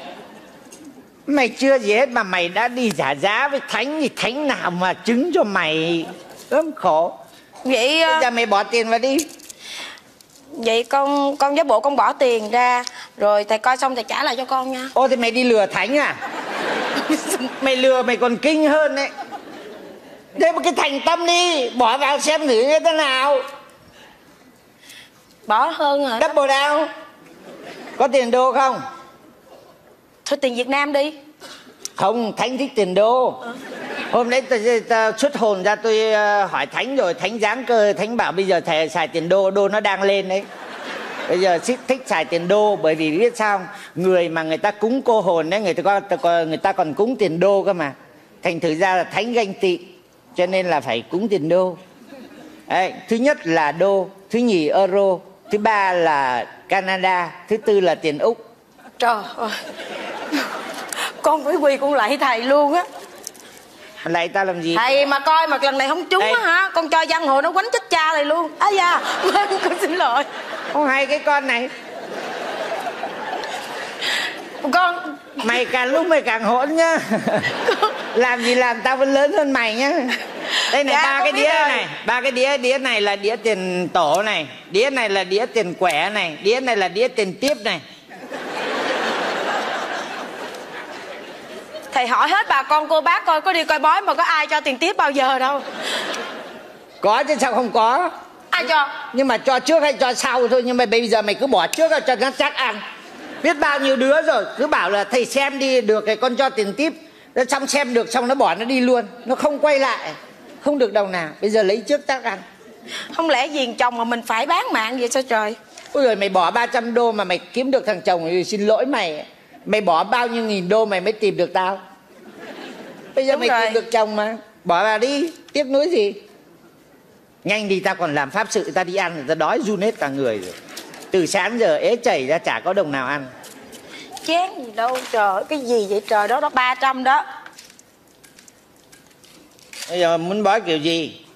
mày chưa gì hết mà mày đã đi giả giá với thánh thì thánh nào mà chứng cho mày Lắm khổ. Vậy Bây giờ mày bỏ tiền vào đi. vậy con với bộ con bỏ tiền ra, rồi thầy coi xong thầy trả lại cho con nha. Ô thì mày đi lừa Thánh à? Mày lừa mày còn kinh hơn đấy. Thế một cái thành tâm đi, bỏ vào xem thử như thế nào. Bỏ hơn hả? Double down. Có tiền đô không? Thôi tiền Việt Nam đi. Không, Thánh thích tiền đô. Hôm đấy ta xuất hồn ra tôi hỏi Thánh rồi, Thánh giáng cơ, Thánh bảo bây giờ thầy xài tiền đô, đô nó đang lên đấy. Bây giờ thích xài tiền đô, bởi vì biết sao không? Người mà người ta cúng cô hồn đấy, người ta còn cúng tiền đô cơ mà. Thành thử ra là Thánh ganh tị, cho nên là phải cúng tiền đô. Đấy, thứ nhất là đô, thứ nhì euro, thứ ba là Canada, thứ tư là tiền Úc. Trời ơi, con phải quỳ con lạy thầy luôn á. Lại ta làm gì? Thầy mà coi mà lần này không trúng á hả, con cho giang hồ nó quánh chết cha thầy luôn. À da, con xin lỗi. Không hay cái con này. Con Mày càng lúc mày càng hỗn nhá. Làm gì làm tao vẫn lớn hơn mày nhá. Đây này, Dạ, ba cái con biết đĩa rồi. này, ba cái đĩa này là đĩa tiền tổ này, đĩa này là đĩa tiền quẻ này, đĩa này là đĩa tiền tiếp này. thầy hỏi hết bà con cô bác coi có đi coi bói mà có ai cho tiền tiếp bao giờ đâu. Có chứ sao không có. Ai cho? Nhưng mà cho trước hay cho sau thôi. Nhưng mà bây giờ mày cứ bỏ trước cho nó chắc ăn. Biết bao nhiêu đứa rồi cứ bảo là thầy xem đi được thì con cho tiền tiếp. Nó xong xem được xong nó bỏ nó đi luôn. Nó không quay lại. Không được đồng nào. Bây giờ lấy trước chắc ăn. Không lẽ giềng chồng mà mình phải bán mạng vậy sao trời? Ôi giời, mày bỏ 300 đô mà mày kiếm được thằng chồng thì xin lỗi mày. Mày bỏ bao nhiêu nghìn đô mày mới tìm được tao. Bây giờ Đúng mày rồi. tìm được chồng mà. Bỏ vào đi, tiếc nuối gì. Nhanh đi, ta còn làm pháp sự, ta đi ăn rồi ta đói run hết cả người rồi. Từ sáng giờ ế chảy ra chả có đồng nào ăn. Chán gì đâu trời, cái gì vậy trời, đó 300 đó. Bây giờ muốn bói kiểu gì?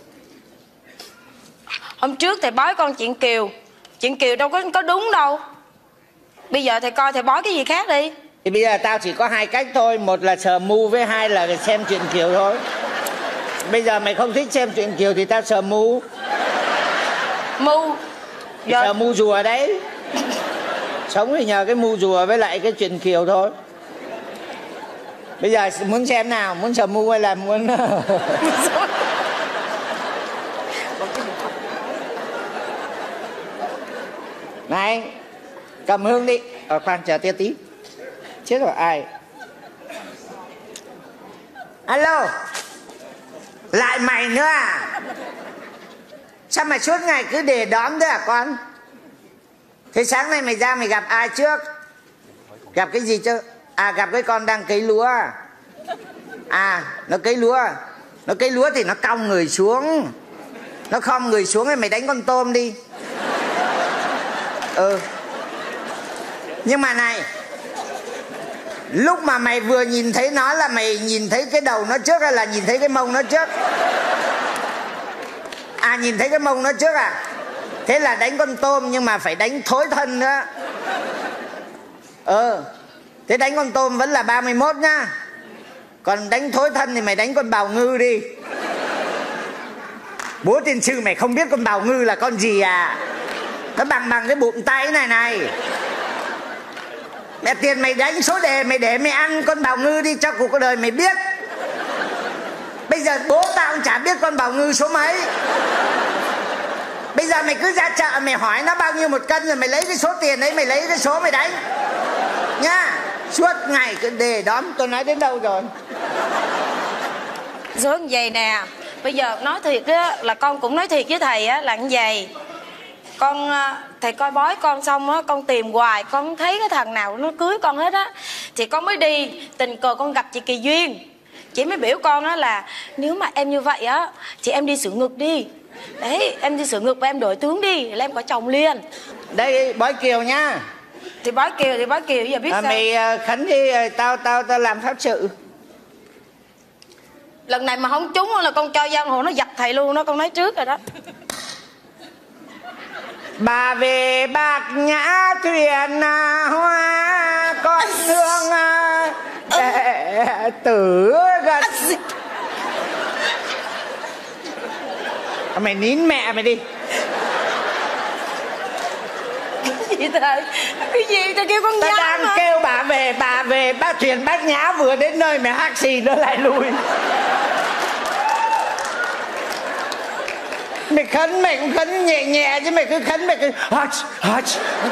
Hôm trước thầy bói con chuyện Kiều. Chuyện Kiều đâu có đúng đâu. Bây giờ thầy coi thầy bói cái gì khác đi. Thì bây giờ tao chỉ có hai cách thôi. Một là sờ mu với hai là xem chuyện Kiều thôi. Bây giờ mày không thích xem chuyện Kiều thì tao sờ mu. Mu Sờ mu rùa đấy. Sống thì nhờ cái mu rùa với lại cái chuyện Kiều thôi. Bây giờ muốn xem nào? Muốn sờ mu hay là muốn... Này, cầm hương đi. Khoan chờ tia tí. Chết rồi ai? Alo. Lại mày nữa à? Sao mà suốt ngày cứ để đóm thế hả con? Thế sáng nay mày ra mày gặp ai trước? Gặp cái gì chứ? À, gặp cái con đang cấy lúa. À, nó cấy lúa. Nó cấy lúa thì nó cong người xuống. Nó khom người xuống thì mày đánh con tôm đi. Ừ. Nhưng mà này, lúc mà mày vừa nhìn thấy nó là mày nhìn thấy cái đầu nó trước hay là nhìn thấy cái mông nó trước? À, nhìn thấy cái mông nó trước à? Thế là đánh con tôm nhưng mà phải đánh thối thân nữa. Thế đánh con tôm vẫn là 31 nhá. Còn đánh thối thân thì mày đánh con bào ngư đi. Bố tiên sư mày không biết con bào ngư là con gì à? Nó bằng cái bụng tay này này. Mẹ tiền mày đánh số đề mày để mày ăn con bào ngư đi cho cuộc đời mày biết. Bây giờ bố tao cũng chả biết con bào ngư số mấy. Bây giờ mày cứ ra chợ mày hỏi nó bao nhiêu một cân rồi mày lấy cái số tiền đấy, mày lấy cái số mày đánh nhá. Suốt ngày cứ đề đóm. Tôi nói đến đâu rồi? Số như vậy nè. Bây giờ nói thiệt á, là con cũng nói thiệt với thầy á, là như vậy. Con, thầy coi bói con xong á, con tìm hoài, con không thấy cái thằng nào nó cưới con hết á. Thì con mới đi, tình cờ con gặp chị Kỳ Duyên. Chị mới biểu con á là nếu mà em như vậy á thì em đi Sửa Ngực đi. Đấy, em đi Sửa Ngực và em đổi tướng đi là em có chồng liền. Đây, bói Kiều nhá. Thì bói Kiều giờ biết sao. Mày khấn đi, tao làm pháp sự. Lần này mà không trúng là con cho giang hồ nó giật thầy luôn đó, con nói trước rồi đó. Bà về Bạc Nhã thuyền hoa, con thương đệ tử gần. Mày nín mẹ mày đi. Cái gì thầy? Cái gì thầy kêu con Ta nhá đang mà. kêu bà về, bác thuyền bác nhá vừa đến nơi mày hắc xì nó lại lui. Mày cũng khấn nhẹ nhẹ chứ mày cứ khấn mày cứ hach.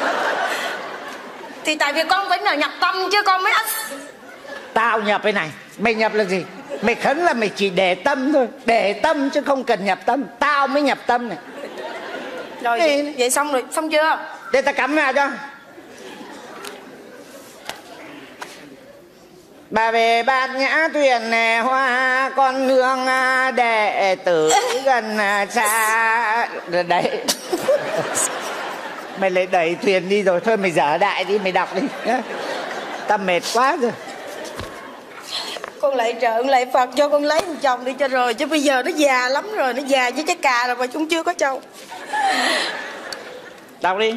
Thì tại vì con phải là nhập tâm chứ con mới ít. Tao nhập cái này, mày nhập là gì? Mày khấn là mày chỉ để tâm thôi, để tâm chứ không cần nhập tâm. Tao mới nhập tâm này. Rồi vậy xong rồi, xong chưa? Để ta cắm vào cho. Bà về bát nhã thuyền nè hoa, con nương đệ tử gần xa. Đấy. Mày lại đẩy thuyền đi rồi, thôi mày dở đại đi, mày đọc đi. Ta mệt quá rồi. Con lại trợ lại Phật cho con lấy một chồng đi cho rồi. Chứ bây giờ nó già lắm rồi, nó già với trái cà rồi mà chúng chưa có chồng. Đọc đi.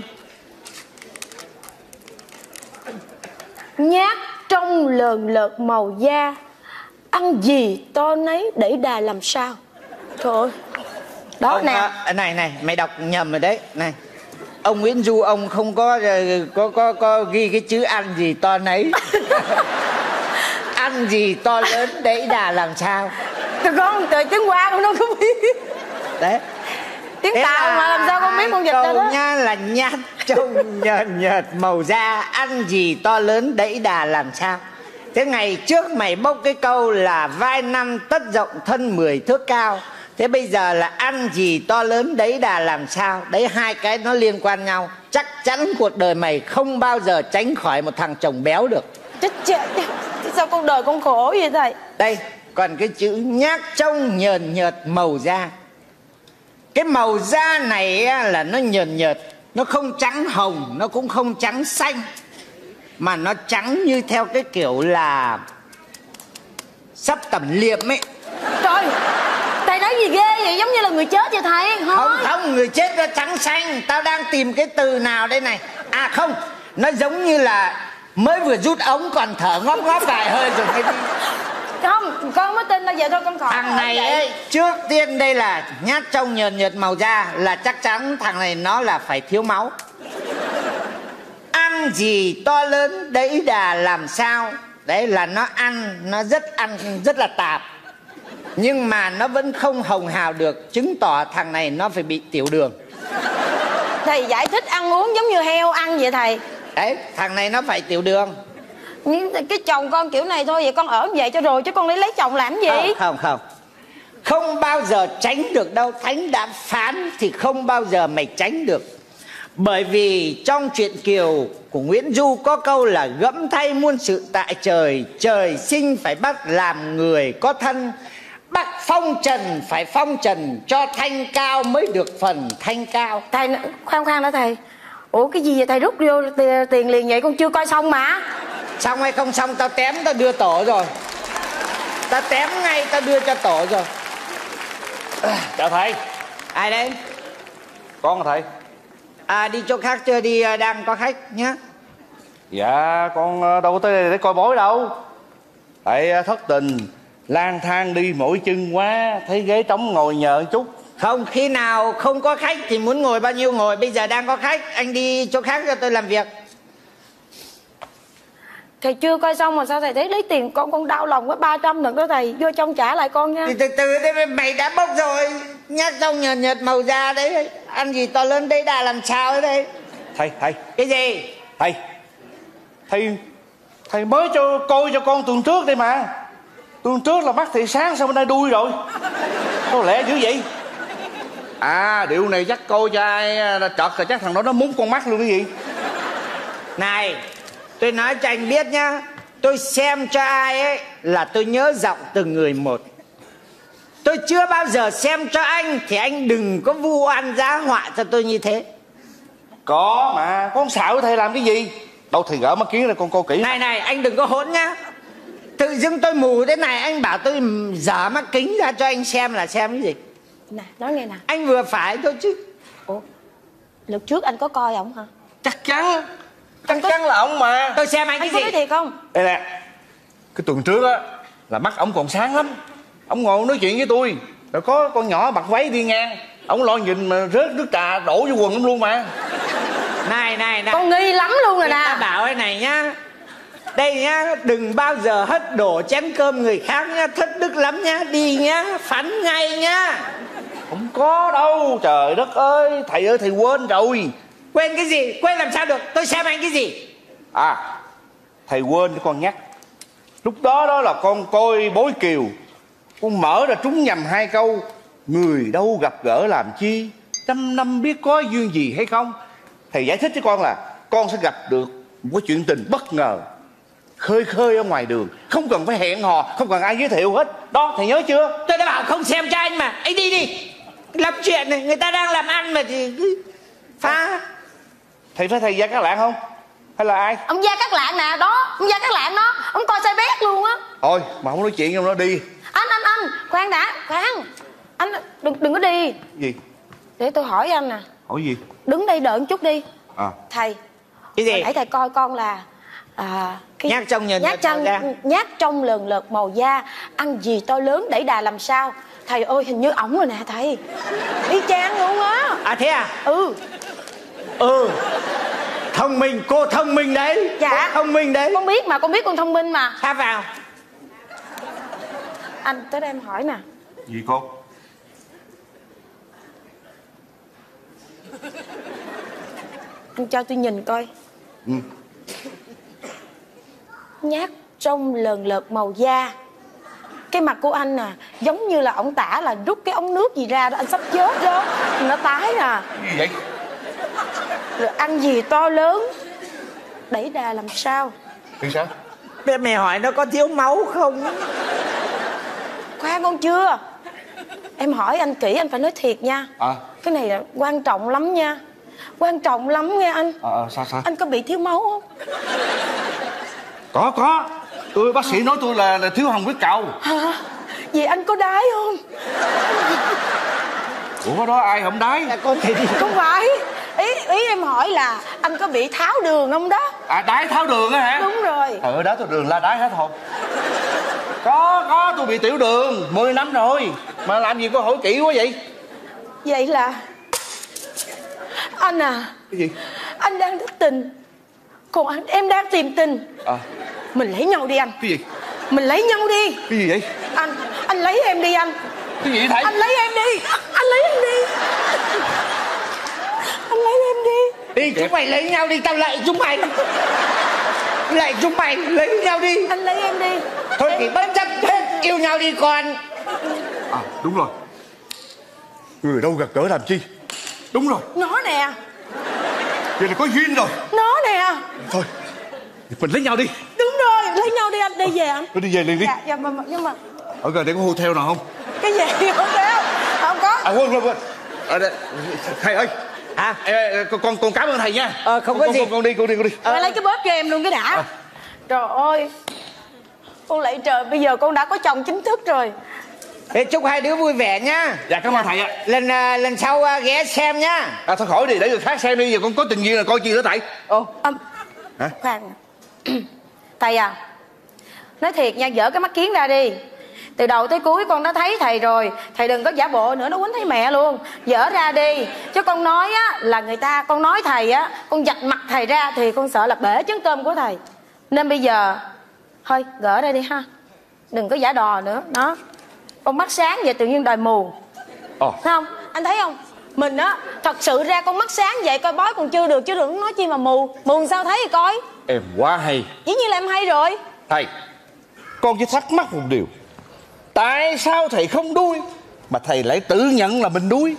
Nhát trong lờn lợt màu da, ăn gì to nấy để đà làm sao. Trời ơi. Đó Ông, nè. này mày đọc nhầm rồi đấy. Này, ông Nguyễn Du ông không có ghi cái chữ ăn gì to nấy. Ăn gì to lớn đẩy đà làm sao. Tụi con từ tiếng Hoa con đâu có biết. Đấy. Tiếng Tàu mà làm sao con biết con dịch câu ra đó. nha là nhát trông nhợt màu da, ăn gì to lớn đẩy đà làm sao. Thế ngày trước mày bốc cái câu là vai năm tất rộng thân 10 thước cao. Thế bây giờ là ăn gì to lớn đẩy đà làm sao. Đấy, hai cái nó liên quan nhau. Chắc chắn cuộc đời mày không bao giờ tránh khỏi một thằng chồng béo được. Chết. Sao con đời con khổ vậy thầy? Đây, còn cái chữ nhát trông nhợt màu da. Cái màu da này là nó nhợt, nó không trắng hồng, nó cũng không trắng xanh, mà nó trắng như theo cái kiểu là sắp tẩm liệm ấy. Trời, thầy nói gì ghê vậy? Giống như là người chết vậy thầy. Không, người chết nó trắng xanh. Tao đang tìm cái từ nào đây này. À không, nó giống như là mới vừa rút ống còn thở ngóp vài hơi rồi mới đi. Không, con mới tin là vậy thôi con khỏi. Thằng này ấy, trước tiên đây là nhát trông nhợt màu da, là chắc chắn thằng này nó là phải thiếu máu. Ăn gì to lớn đẩy đà làm sao. Đấy là nó ăn rất là tạp, nhưng mà nó vẫn không hồng hào được, chứng tỏ thằng này nó phải bị tiểu đường. Thầy giải thích ăn uống giống như heo ăn vậy thầy. Đấy, thằng này nó phải tiểu đường. Nhưng cái chồng con kiểu này thôi, vậy con ở vậy cho rồi chứ con lấy chồng làm gì? Không bao giờ tránh được đâu. Thánh đã phán thì không bao giờ mày tránh được. Bởi vì trong truyện Kiều của Nguyễn Du có câu là gẫm thay muôn sự tại trời, trời sinh phải bắt làm người có thân, bắt phong trần phải phong trần, cho thanh cao mới được phần thanh cao. Thầy khoan đó thầy. Ủa cái gì vậy thầy, rút vô tiền liền vậy? Con chưa coi xong mà. Xong hay không xong tao tém tao đưa tổ rồi. Tao tém ngay tao đưa cho tổ rồi. Chào thầy. Ai đấy? Con thầy. À đi chỗ khác chưa, đi đang có khách nhá. Dạ con đâu có tới đây để coi bói đâu. Tại thất tình lang thang đi mỏi chân quá, thấy ghế trống ngồi nhờ một chút. Không, khi nào không có khách thì muốn ngồi bao nhiêu ngồi. Bây giờ đang có khách, anh đi chỗ khác cho tôi làm việc. Thầy chưa coi xong mà sao thầy thấy lấy tiền con đau lòng quá. 300 đừng đó thầy, vô trong trả lại con nha. Thì từ từ đấy, mày đã bốc rồi. Nhát trông nhợt màu da đấy. Ăn gì to lớn đấy đà làm sao đấy đây. Thầy Cái gì? Thầy mới coi cho con tuần trước đây mà. Tuần trước là mắt thì sáng, sao bên đây đuôi rồi? Có lẽ dữ vậy. À điệu này chắc coi cho ai trật rồi chắc thằng đó nó muốn con mắt luôn cái gì. Này, tôi nói cho anh biết nhá. Tôi xem cho ai ấy là tôi nhớ giọng từng người một. Tôi chưa bao giờ xem cho anh thì anh đừng có vu oan giá họa cho tôi như thế. Có mà, con xạo thầy làm cái gì? Đâu thầy gỡ mắt kiến ra con coi kỹ. Này, anh đừng có hỗn nhá. Tự dưng tôi mù thế này anh bảo tôi dở mắt kính ra cho anh xem là xem cái gì? Nè, nói nghe nè. Anh vừa phải thôi chứ. Ủa, lúc trước anh có coi ổng hả? Chắc chắn là ông mà. Tôi xem anh cái Anh có gì? nói thiệt không? Đây nè, cái tuần trước á là mắt ổng còn sáng lắm. Ông ngồi nói chuyện với tôi, rồi có con nhỏ mặc váy đi ngang, Ông lo nhìn mà rớt nước trà đổ vô quần ông luôn mà. Này Con nghi lắm luôn rồi nè. Ta bảo cái này nhá, đây nhá, đừng bao giờ hất đổ chén cơm người khác nhá, thất đức lắm nhá. Đi nhá, phắn ngay nhá. Không có đâu, trời đất ơi. Thầy ơi, thầy quên rồi. Quên cái gì? Quên làm sao được? Tôi xem anh cái gì? À, thầy quên cho con nhắc. Lúc đó đó là con coi Bối Kiều, con mở ra trúng nhầm 2 câu: người đâu gặp gỡ làm chi, trăm năm biết có duyên gì hay không. Thầy giải thích cho con là con sẽ gặp được một cái chuyện tình bất ngờ, khơi khơi ở ngoài đường, không cần phải hẹn hò, không cần ai giới thiệu hết. Đó, thầy nhớ chưa? Tôi đã bảo không xem cho anh mà. Anh đi đi. Làm chuyện này, người ta đang làm ăn mà thì cứ phá. Thầy phải thầy Gia Cát Lãng không? Hay là ai? Ông Gia Cát Lãng nè, đó, ông Gia Cát Lãng đó. Ông coi sai bét luôn á. Thôi, mà không nói chuyện trong đó đi. Anh, khoan đã, khoan. Anh đừng có đi. Gì? Để tôi hỏi anh nè. Hỏi gì? Đứng đây đợi một chút đi. À. Thầy. Cái gì? Hồi nãy thầy coi con là cái nhát trong nhìn nhát trong lần lượt màu da, ăn gì to lớn đẩy đà làm sao. Thầy ơi, hình như ổng rồi nè thầy. Y chang luôn á. À thế à? Ừ. Thông minh, cô thông minh đấy. Dạ. Cô thông minh đấy. Con biết mà, con biết con thông minh mà. Sao vào? Anh tới đây em hỏi nè. Gì cô? Anh cho tôi nhìn coi. Nhát trong lần lượt màu da. Cái mặt của anh nè, giống như là ổng tả là rút cái ống nước gì ra đó, anh sắp chết đó. Nó tái nè. Gì vậy? Rồi ăn gì to lớn đẩy đà làm sao. Thì sao? Bé mày hỏi nó có thiếu máu không? Khoan con chưa. Em hỏi anh kỹ, anh phải nói thiệt nha. Cái này là quan trọng lắm nha. Quan trọng lắm nghe anh. Sao? Anh có bị thiếu máu không? Có. Tôi bác sĩ nói tôi là thiếu hồng huyết cầu. Hả? Vậy anh có đái không? Ủa đó ai không đái? Con thì đi. Không phải. Ý em hỏi là anh có bị tháo đường không đó? À, đái tháo đường á hả? Đúng rồi. Đái tháo đường là đái hết hồn. Có, tôi bị tiểu đường 10 năm rồi. Mà làm gì có hỏi kỹ quá vậy? Vậy là anh à. Cái gì? Anh đang thất tình, còn em đang tìm tình. Mình lấy nhau đi anh. Cái gì? Mình lấy nhau đi. Cái gì vậy? Anh lấy em đi anh. Cái gì vậy thầy? Anh lấy em đi. Anh lấy em đi. Anh lấy em đi. Đi chúng mày lấy nhau đi, tao lại chúng mày. Lại chúng mày lấy nhau đi. Anh lấy em đi. Thôi thì bất chấp hết yêu nhau đi con. Đúng rồi. Người đâu gặp gỡ làm chi. Đúng rồi. Nó nè. Vậy là có duyên rồi. Nó nè. Thôi mình lấy nhau đi. Đúng rồi, lấy nhau đi anh. Đi về anh. Tôi đi về liền đi. Dạ nhưng mà Ở gần đây có hotel nào không? cái gì không có. Không có. Quên. Thầy ơi. Con cảm ơn thầy nha. Không có gì. Con đi. Mày lấy cái bóp cho em luôn cái đã. Trời ơi. Con lạy trời, bây giờ con đã có chồng chính thức rồi. Thế chúc hai đứa vui vẻ nhá. Dạ cảm ơn thầy ạ. Lần sau ghé xem nhá. Thôi khỏi đi, để người khác xem đi. Giờ con có tình duyên là coi chi nữa thầy. Hả? Khoan. Thầy à, nói thiệt nha, dỡ cái mắt kiến ra đi. Từ đầu tới cuối con đã thấy thầy rồi. Thầy đừng có giả bộ nữa, nó quýnh thấy mẹ luôn. Dỡ ra đi. Chứ con nói á là người ta, con nói thầy á, con giặt mặt thầy ra thì con sợ là bể trứng cơm của thầy. Nên bây giờ thôi gỡ ra đi ha. Đừng có giả đò nữa. Đó. Con mắt sáng vậy tự nhiên đòi mù. Thấy không? Anh thấy không? Mình á, thật sự ra con mắt sáng vậy coi bói còn chưa được, chứ đừng nói chi mà mù. Mù sao thấy thì coi. Em quá hay. Dĩ nhiên là em hay rồi. Thầy, con chỉ thắc mắc một điều. Tại sao thầy không đuôi mà thầy lại tự nhận là mình đuôi?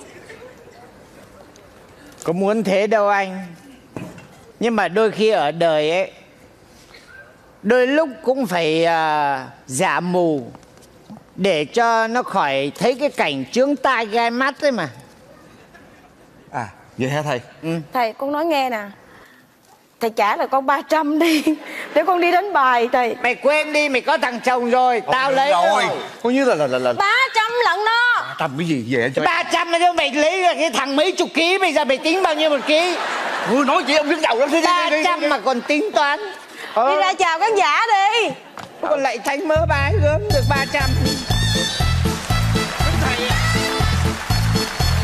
Có muốn thế đâu anh. Nhưng mà đôi khi ở đời ấy, đôi lúc cũng phải giả mù để cho nó khỏi thấy cái cảnh chướng tai gai mắt ấy mà. Vậy hả thầy? Thầy con nói nghe nè. Thầy trả là con 300 đi. Để con đi đánh bài thầy. Mày quên đi, mày có thằng chồng rồi. Tao lấy rồi. Có như là 300 lận đó. 300 cái gì vậy anh cho 300 mà mày lấy là cái thằng mấy chục ký. Bây giờ mày tính bao nhiêu một ký? nói chị ông đứng đầu lắm. 300 mà còn tính toán. Đi ra chào khán giả đi. Còn lại Thanh mơ bái gớm được 300.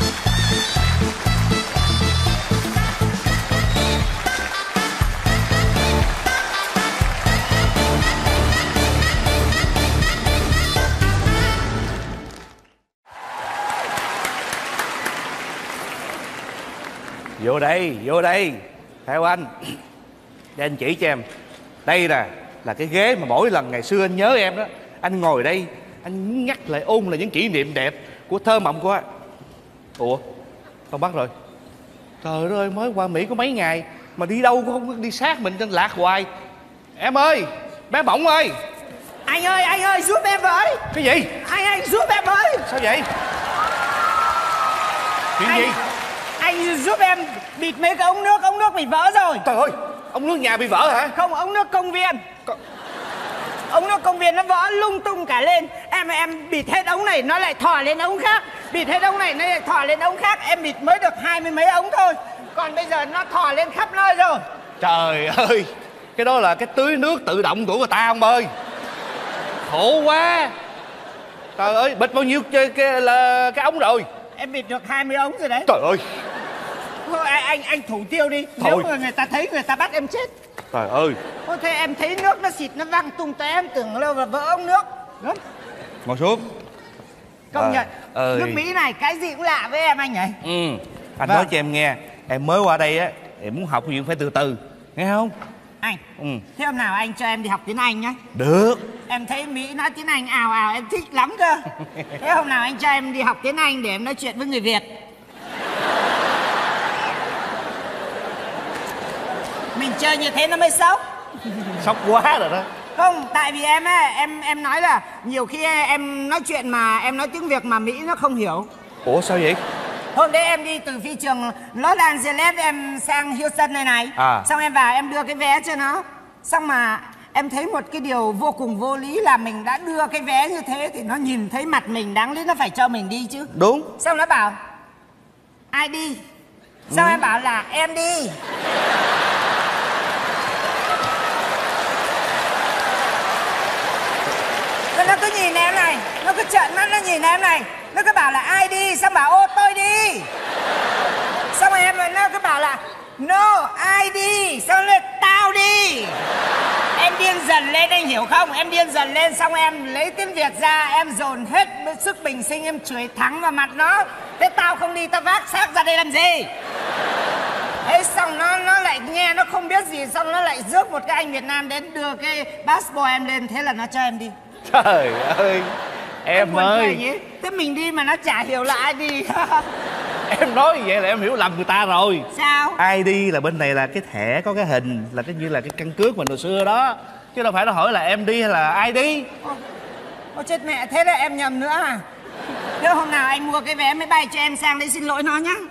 Vô đây theo anh. Để anh chỉ cho em. Đây nè là cái ghế mà mỗi lần ngày xưa anh nhớ em đó, anh ngồi đây anh nhắc lại ôn lại những kỷ niệm đẹp của thơ mộng của anh. Ủa con bắt rồi. Trời ơi, mới qua Mỹ có mấy ngày mà đi đâu cũng không đi sát mình trên lạc hoài. Em ơi, bé Bỏng ơi. Anh ơi giúp em với. Cái gì? Anh giúp em với. Sao vậy? Chuyện gì? Anh giúp em bịt mấy cái ống nước bị vỡ rồi. Trời ơi, ống nước nhà bị vỡ hả? Không, ống nước công viên. Ống nước công viên nó vỡ lung tung cả lên. Em bịt hết ống này nó lại thò lên ống khác. Bịt hết ống này nó lại thò lên ống khác. Em bịt mới được 20 mấy ống thôi. Còn bây giờ nó thò lên khắp nơi rồi. Trời ơi, cái đó là cái tưới nước tự động của người ta ông ơi. Khổ quá. Trời ơi, bịt bao nhiêu cái ống rồi? Em bịt được 20 ống rồi đấy. Trời ơi. Thôi anh thủ tiêu đi. Thôi. Nếu mà người ta thấy người ta bắt em chết. Trời ơi. Ôi thế em thấy nước nó xịt nó văng tung té em tưởng là vỡ ống nước. Đúng. Ngồi xuống. Công nhận ơi. nước Mỹ này cái gì cũng lạ với em anh nhỉ. Anh Vâng. nói cho em nghe. Em mới qua đây á, em muốn học cái gì cũng phải từ từ, nghe không? Anh thế hôm nào anh cho em đi học tiếng Anh nhé. Được. Em thấy Mỹ nói tiếng Anh ào ào em thích lắm cơ. Thế hôm nào anh cho em đi học tiếng Anh để em nói chuyện với người Việt. Mình chơi như thế nó mới sốc. Sốc quá rồi đó. Không, tại vì em nói là nhiều khi em nói chuyện mà em nói tiếng Việt mà Mỹ nó không hiểu. Ủa sao vậy? Hôm đấy em đi từ phi trường Los Angeles em sang Houston này. Xong em vào em đưa cái vé cho nó. Xong mà em thấy một cái điều vô cùng vô lý là mình đã đưa cái vé như thế thì nó nhìn thấy mặt mình, đáng lý nó phải cho mình đi chứ. Đúng. Xong nó bảo ai đi. Xong em bảo là em đi. Nó cứ nhìn em này, nó cứ trợn mắt nó nhìn em này, nó cứ bảo là ai đi, xong bảo ô tôi đi. Xong rồi nó cứ bảo là no ai đi, xong rồi tao đi. Em điên dần lên anh hiểu không? Em điên dần lên xong em lấy tiếng Việt ra, em dồn hết sức bình sinh em chửi thẳng vào mặt nó. Thế tao không đi tao vác xác ra đây làm gì? Thế xong nó lại nghe nó không biết gì, xong nó lại rước một cái anh Việt Nam đến đưa cái passport em lên, thế là nó cho em đi. Trời ơi, em ơi. Thế mình đi mà nó chả hiểu là ai đi. Em nói như vậy là em hiểu lầm người ta rồi. Sao? ID là bên này là cái thẻ có cái hình, là cái như là cái căn cước mình hồi xưa đó. Chứ đâu phải nó hỏi là em đi hay là ai đi. Ôi chết mẹ, thế là em nhầm nữa à? Thế hôm nào anh mua cái vé máy bay cho em sang đấy xin lỗi nó nhá.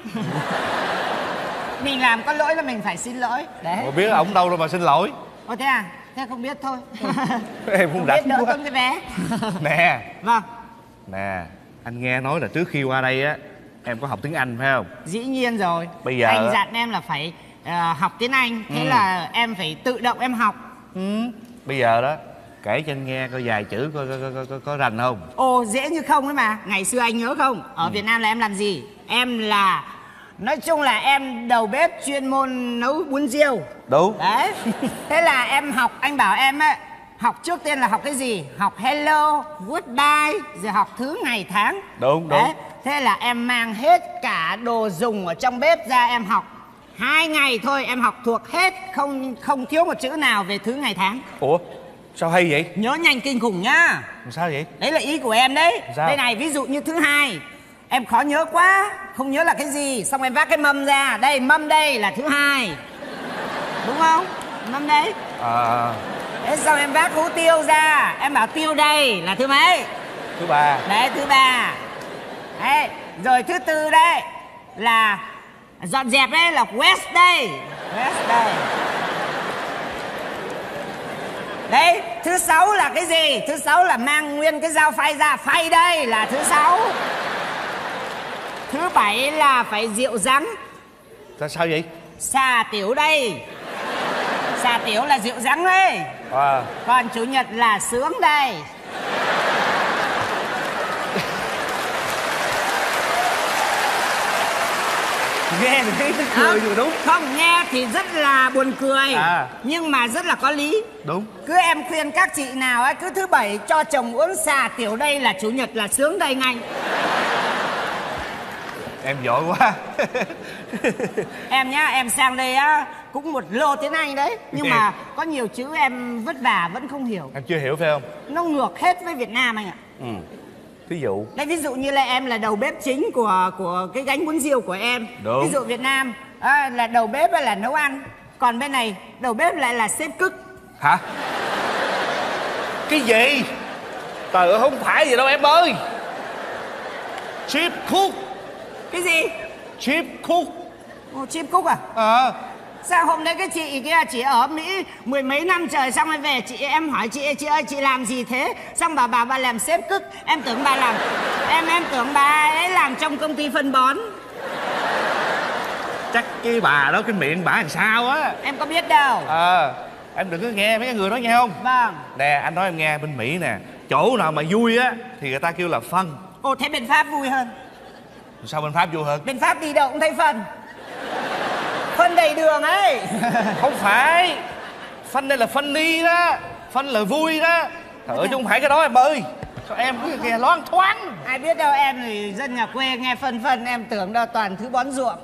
Mình làm có lỗi là mình phải xin lỗi. Đấy. Ủa biết ổng đâu đâu mà xin lỗi. Ồ thế à? Thế không biết thôi. Em không rảnh biết đỡ quá. tốn cái vé. Nè. Vâng. Nè, anh nghe nói là trước khi qua đây á em có học tiếng Anh phải không? Dĩ nhiên rồi. Bây giờ anh dặn em là phải học tiếng Anh. Thế là em phải tự động em học. Bây giờ đó kể cho anh nghe coi vài chữ có rành không? Ồ dễ như không ấy mà. Ngày xưa anh nhớ không? Ở Việt Nam là em làm gì? Em là nói chung là em đầu bếp chuyên môn nấu bún riêu. Đúng. Đấy. Thế là em học, anh bảo em ấy, học trước tiên là học cái gì? Học hello, goodbye, rồi học thứ ngày tháng. Đúng. Đấy. Thế là em mang hết cả đồ dùng ở trong bếp ra em học. 2 ngày thôi em học thuộc hết, không thiếu một chữ nào về thứ ngày tháng. Ủa sao hay vậy? Nhớ nhanh kinh khủng nhá. Sao vậy? Đấy là ý của em đấy. Sao? Đây này, ví dụ như thứ hai em khó nhớ quá, không nhớ là cái gì, xong em vác cái mâm ra. Đây, mâm đây là thứ hai, đúng không? Mâm đấy. Thế xong em vác hũ tiêu ra, em bảo tiêu đây là thứ mấy? Thứ ba. Đấy, thứ ba. Đấy, rồi thứ tư đây là dọn dẹp đấy là west đây. West đây. Đấy, thứ sáu là cái gì? Thứ sáu là mang nguyên cái dao phay ra, phay đây là thứ sáu. Thứ bảy là phải rượu rắn. Sao vậy? Xà tiểu đây. Xà tiểu là rượu rắn đấy. Còn chủ nhật là sướng đây. Nghe thì thấy tức cười rồi đúng. Không, nghe thì rất là buồn cười. Nhưng mà rất là có lý. Đúng. Cứ em khuyên các chị nào ấy, cứ thứ bảy cho chồng uống xà tiểu đây là chủ nhật là sướng đây ngay. Em giỏi quá. Em nhá, em sang đây á cũng một lô tiếng Anh đấy. Nhưng mà có nhiều chữ em vất vả vẫn không hiểu. Em chưa hiểu phải không? Nó ngược hết với Việt Nam anh ạ. Thí dụ. Đấy, ví dụ như là em là đầu bếp chính của cái gánh bún riêu của em. Đúng. Ví dụ Việt Nam là đầu bếp là nấu ăn. Còn bên này đầu bếp lại là sếp cook. Hả? Cái gì? Trời ơi, không phải vậy đâu em ơi. Chief cook. Cái gì? Chief cook. Chief cook à? Sao hôm nay cái chị kia chị ở Mỹ mười mấy năm trời, xong rồi về em hỏi chị ơi chị làm gì thế? Xong bà làm sếp cook. Em tưởng bà làm em tưởng bà ấy làm trong công ty phân bón. Chắc cái bà đó cái miệng bả làm sao á. Em có biết đâu. Em đừng có nghe mấy cái người đó nghe không? Vâng. Nè anh nói em nghe, bên Mỹ nè, chỗ nào mà vui á thì người ta kêu là fun. Ồ, thế bên Pháp vui hơn. Sao bên Pháp vui hơn? Bên Pháp đi đâu cũng thấy phân đầy đường ấy. Không phải. Fun đây là funny đó. Fun là vui đó. Trời ơi chứ không phải cái đó em ơi. Sao em cứ nghe loáng thoáng. Ai biết đâu, em thì dân nhà quê nghe phân em tưởng đâu toàn thứ bón ruộng.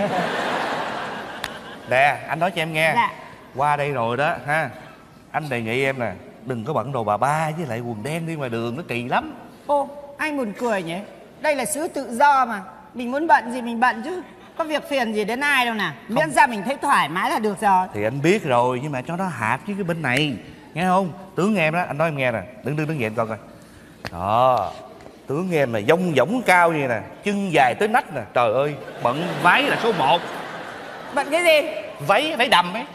Nè anh nói cho em nghe. Dạ. Qua đây rồi đó ha, anh đề nghị em nè, đừng có bận đồ bà ba với lại quần đen đi ngoài đường, nó kỳ lắm. Ô, anh buồn cười nhỉ. Đây là xứ tự do mà. Mình muốn bận gì mình bận chứ. Có việc phiền gì đến ai đâu nè. Miễn ra mình thấy thoải mái là được rồi. Thì anh biết rồi, nhưng mà cho nó hợp với cái bên này, nghe không? Tướng em đó, anh nói em nghe nè. Đứng dậy coi coi. Đó, tướng em là dông dỏng cao như nè, chân dài tới nách nè. Trời ơi, bận váy là số 1. Bận cái gì? Váy đầm ấy.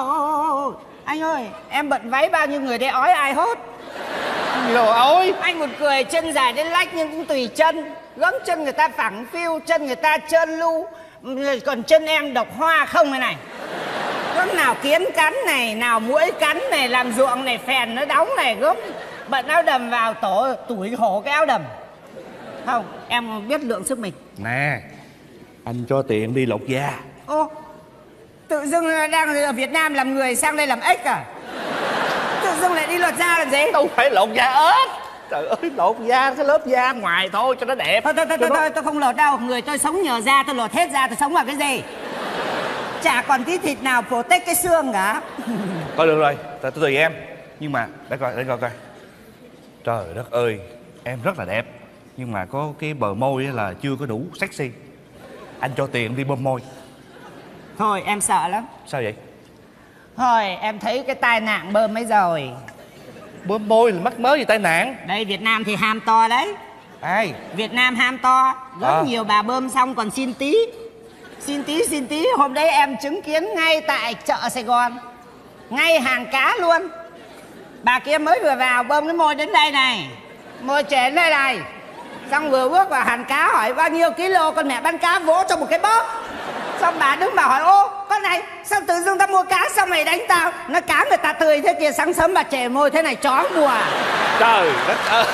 Anh ơi, em bận váy bao nhiêu người đây ói ai hốt. Gì đâu ôi. Anh một cười chân dài đến lách nhưng cũng tùy chân. Gấm chân người ta phẳng phiu, chân người ta trơn lu. Còn chân em độc hoa không thế này. Gấm nào kiến cắn này, nào muỗi cắn này, làm ruộng này, phèn nó đóng này. Gấm bận áo đầm vào tủi hổ cái áo đầm. Không, em biết lượng sức mình. Nè, anh cho tiền đi lột da. Ô, tự dưng đang ở Việt Nam làm người sang đây làm ếch à? Tự dưng lại đi lột da làm gì? Đâu phải lột da ếch. Trời ơi, lột da cái lớp da ngoài thôi cho nó đẹp. Thôi, tôi không lột đâu. Người tôi sống nhờ da, tôi lột hết da, tôi sống vào cái gì? Chả còn tí thịt nào protect cái xương cả. Thôi được rồi, tôi tùy em. Nhưng mà, để coi. Trời đất ơi, em rất là đẹp. Nhưng mà có cái bờ môi là chưa có đủ sexy. Anh cho tiền đi bơm môi. Thôi, em sợ lắm. Sao vậy? Thôi, em thấy cái tai nạn bơm ấy rồi. Bơm môi là mắc mớ gì tai nạn? Đây, Việt Nam thì ham to đấy. Ai? Việt Nam ham to. Rất nhiều bà bơm xong còn xin tí. Xin tí. Hôm đấy em chứng kiến ngay tại chợ Sài Gòn. Ngay hàng cá luôn. Bà kia mới vừa vào bơm cái môi đến đây này. Môi trên đây này. Xong vừa bước vào hàng cá hỏi bao nhiêu kilo, con mẹ bán cá vỗ cho một cái bóp. Xong bà đứng bảo hỏi: ô con này sao tự dưng ta mua cá sao mày đánh tao? Nó cá người ta tươi thế kia, sáng sớm bà chề môi thế này chó mùa. Trời đất ơi.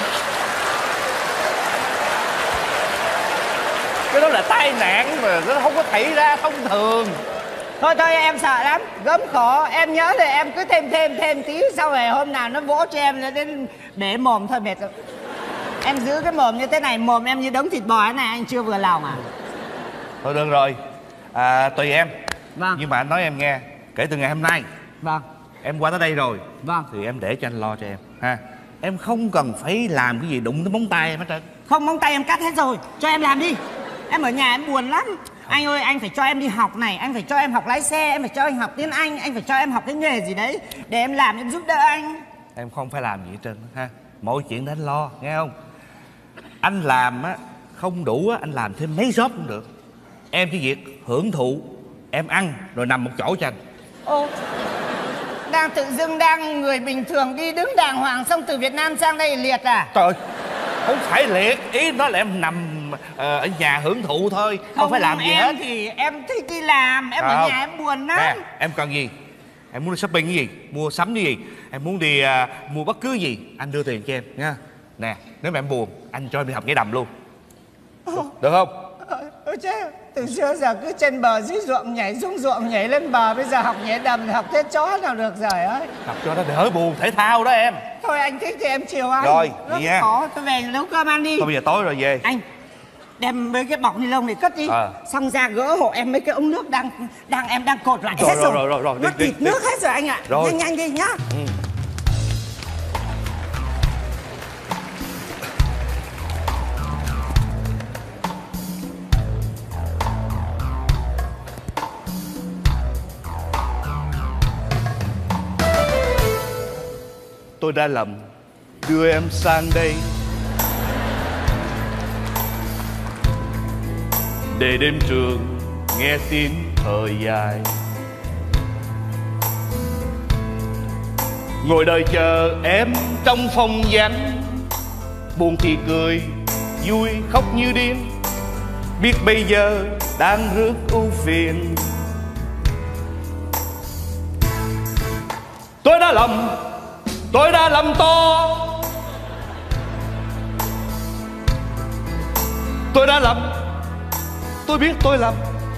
Cái đó là tai nạn mà nó không có xảy ra thông thường. Thôi em sợ lắm, gớm khổ. Em nhớ thì em cứ thêm tí. Sau rồi hôm nào nó vỗ cho em nó đến để mồm thôi mệt rồi. Em giữ cái mồm như thế này, mồm em như đống thịt bò thế này, anh chưa vừa lòng à? Thôi được rồi, tùy em. Vâng. Nhưng mà anh nói em nghe, kể từ ngày hôm nay, vâng, em qua tới đây rồi, vâng, thì em để cho anh lo cho em ha. Em không cần phải làm cái gì đụng tới móng tay em hết trơn. Không, móng tay em cắt hết rồi, cho em làm đi. Em ở nhà em buồn lắm. Anh ơi, anh phải cho em đi học này, anh phải cho em học lái xe, em phải cho anh học tiếng Anh, anh phải cho em học cái nghề gì đấy để em làm, em giúp đỡ anh. Em không phải làm gì hết trơn ha. Mọi chuyện để anh lo, nghe không? Anh làm á không đủ á, anh làm thêm mấy job cũng được. Em chỉ việc hưởng thụ, em ăn rồi nằm một chỗ cho anh. Ô, đang tự dưng đang người bình thường đi đứng đàng hoàng, xong từ Việt Nam sang đây liệt à? Trời ơi, không phải liệt, ý nó là em nằm ở nhà hưởng thụ thôi, không phải làm gì em hết. Thì em thích đi làm, em ở nhà em buồn lắm. Nè, em cần gì? Em muốn đi shopping cái gì? Mua sắm cái gì? Em muốn đi mua bất cứ gì, anh đưa tiền cho em nha. Nè, nếu mà em buồn, anh cho em đi học nhảy đầm luôn. Được không? Ôi chứ, từ xưa giờ cứ trên bờ dưới ruộng nhảy xuống ruộng nhảy lên bờ, bây giờ học nhảy đầm thì học thế chó nào được rồi ơi. Học cho nó đỡ buồn, thể thao đó em. Thôi anh thích thì em chiều anh. Rồi, rất vậy nha. khó, tôi về nấu cơm ăn đi. Thôi bây giờ tối rồi về. Anh, đem mấy cái bọc ni lông này cất đi. Xong ra gỡ hộ em mấy cái ống nước em đang cột lại hết rồi. Nó tịt nước hết rồi anh ạ. Nhanh nhanh đi nhá. Tôi đã lầm đưa em sang đây để đêm trường nghe tiếng thở dài, ngồi đợi chờ em trong phòng vắng, buồn thì cười, vui khóc như điên, biết bây giờ đang rước ưu phiền. Tôi đã lầm to, tôi đã lầm, tôi biết tôi lầm.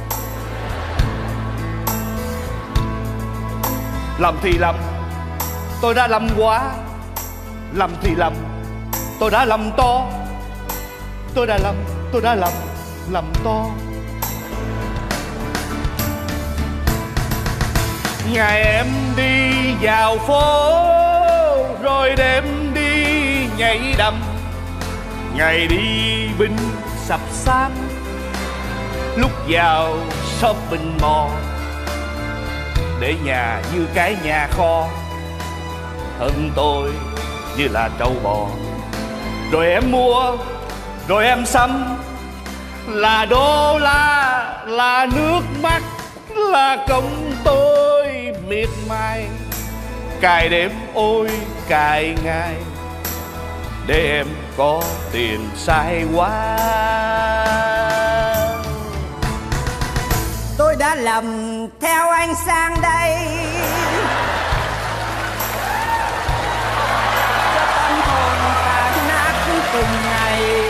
Lầm thì lầm, tôi đã lầm quá. Lầm thì lầm, tôi đã lầm to. Tôi đã lầm to. Ngày em đi vào phố, rồi đêm đi nhảy đầm, ngày đi binh sập sám, lúc vào shopping mall, để nhà như cái nhà kho, thân tôi như là trâu bò. Rồi em mua, rồi em sắm, là đô la, là nước mắt, là công tôi miệt mài, cài đêm ôi cài ngày, để em có tiền sai quá. Tôi đã lầm theo anh sang đây, cho tâm hồn tan nát từng ngày,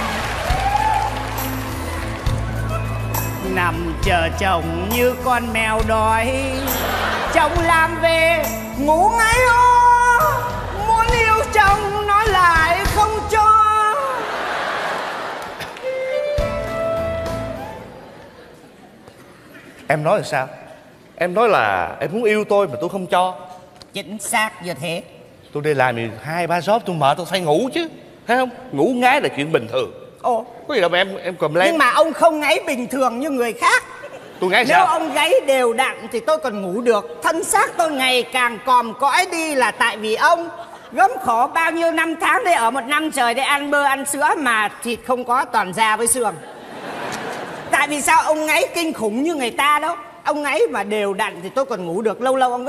nằm chờ chồng như con mèo đói, chồng làm về ngủ ngáy ô, muốn yêu chồng nói lại không cho. Em nói là sao? Em nói là em muốn yêu tôi mà tôi không cho. Chính xác như thế. Tôi đi làm thì 2-3 job tôi mệt, tôi phải ngủ chứ, thấy không? Ngủ ngáy là chuyện bình thường. Ồ, có gì đâu mà em cầm lên. Nhưng mà ông không ngáy bình thường như người khác. Tôi ngáy nếu sao? Ông gáy đều đặn thì tôi còn ngủ được. Thân xác tôi ngày càng còm cõi đi là tại vì ông. Gớm khổ bao nhiêu năm tháng đây, ở một năm trời đây ăn bơ ăn sữa mà thịt không có, toàn da với xương. Tại vì sao ông ngáy kinh khủng như người ta đâu. Ông ngáy mà đều đặn thì tôi còn ngủ được. Lâu lâu ông cứ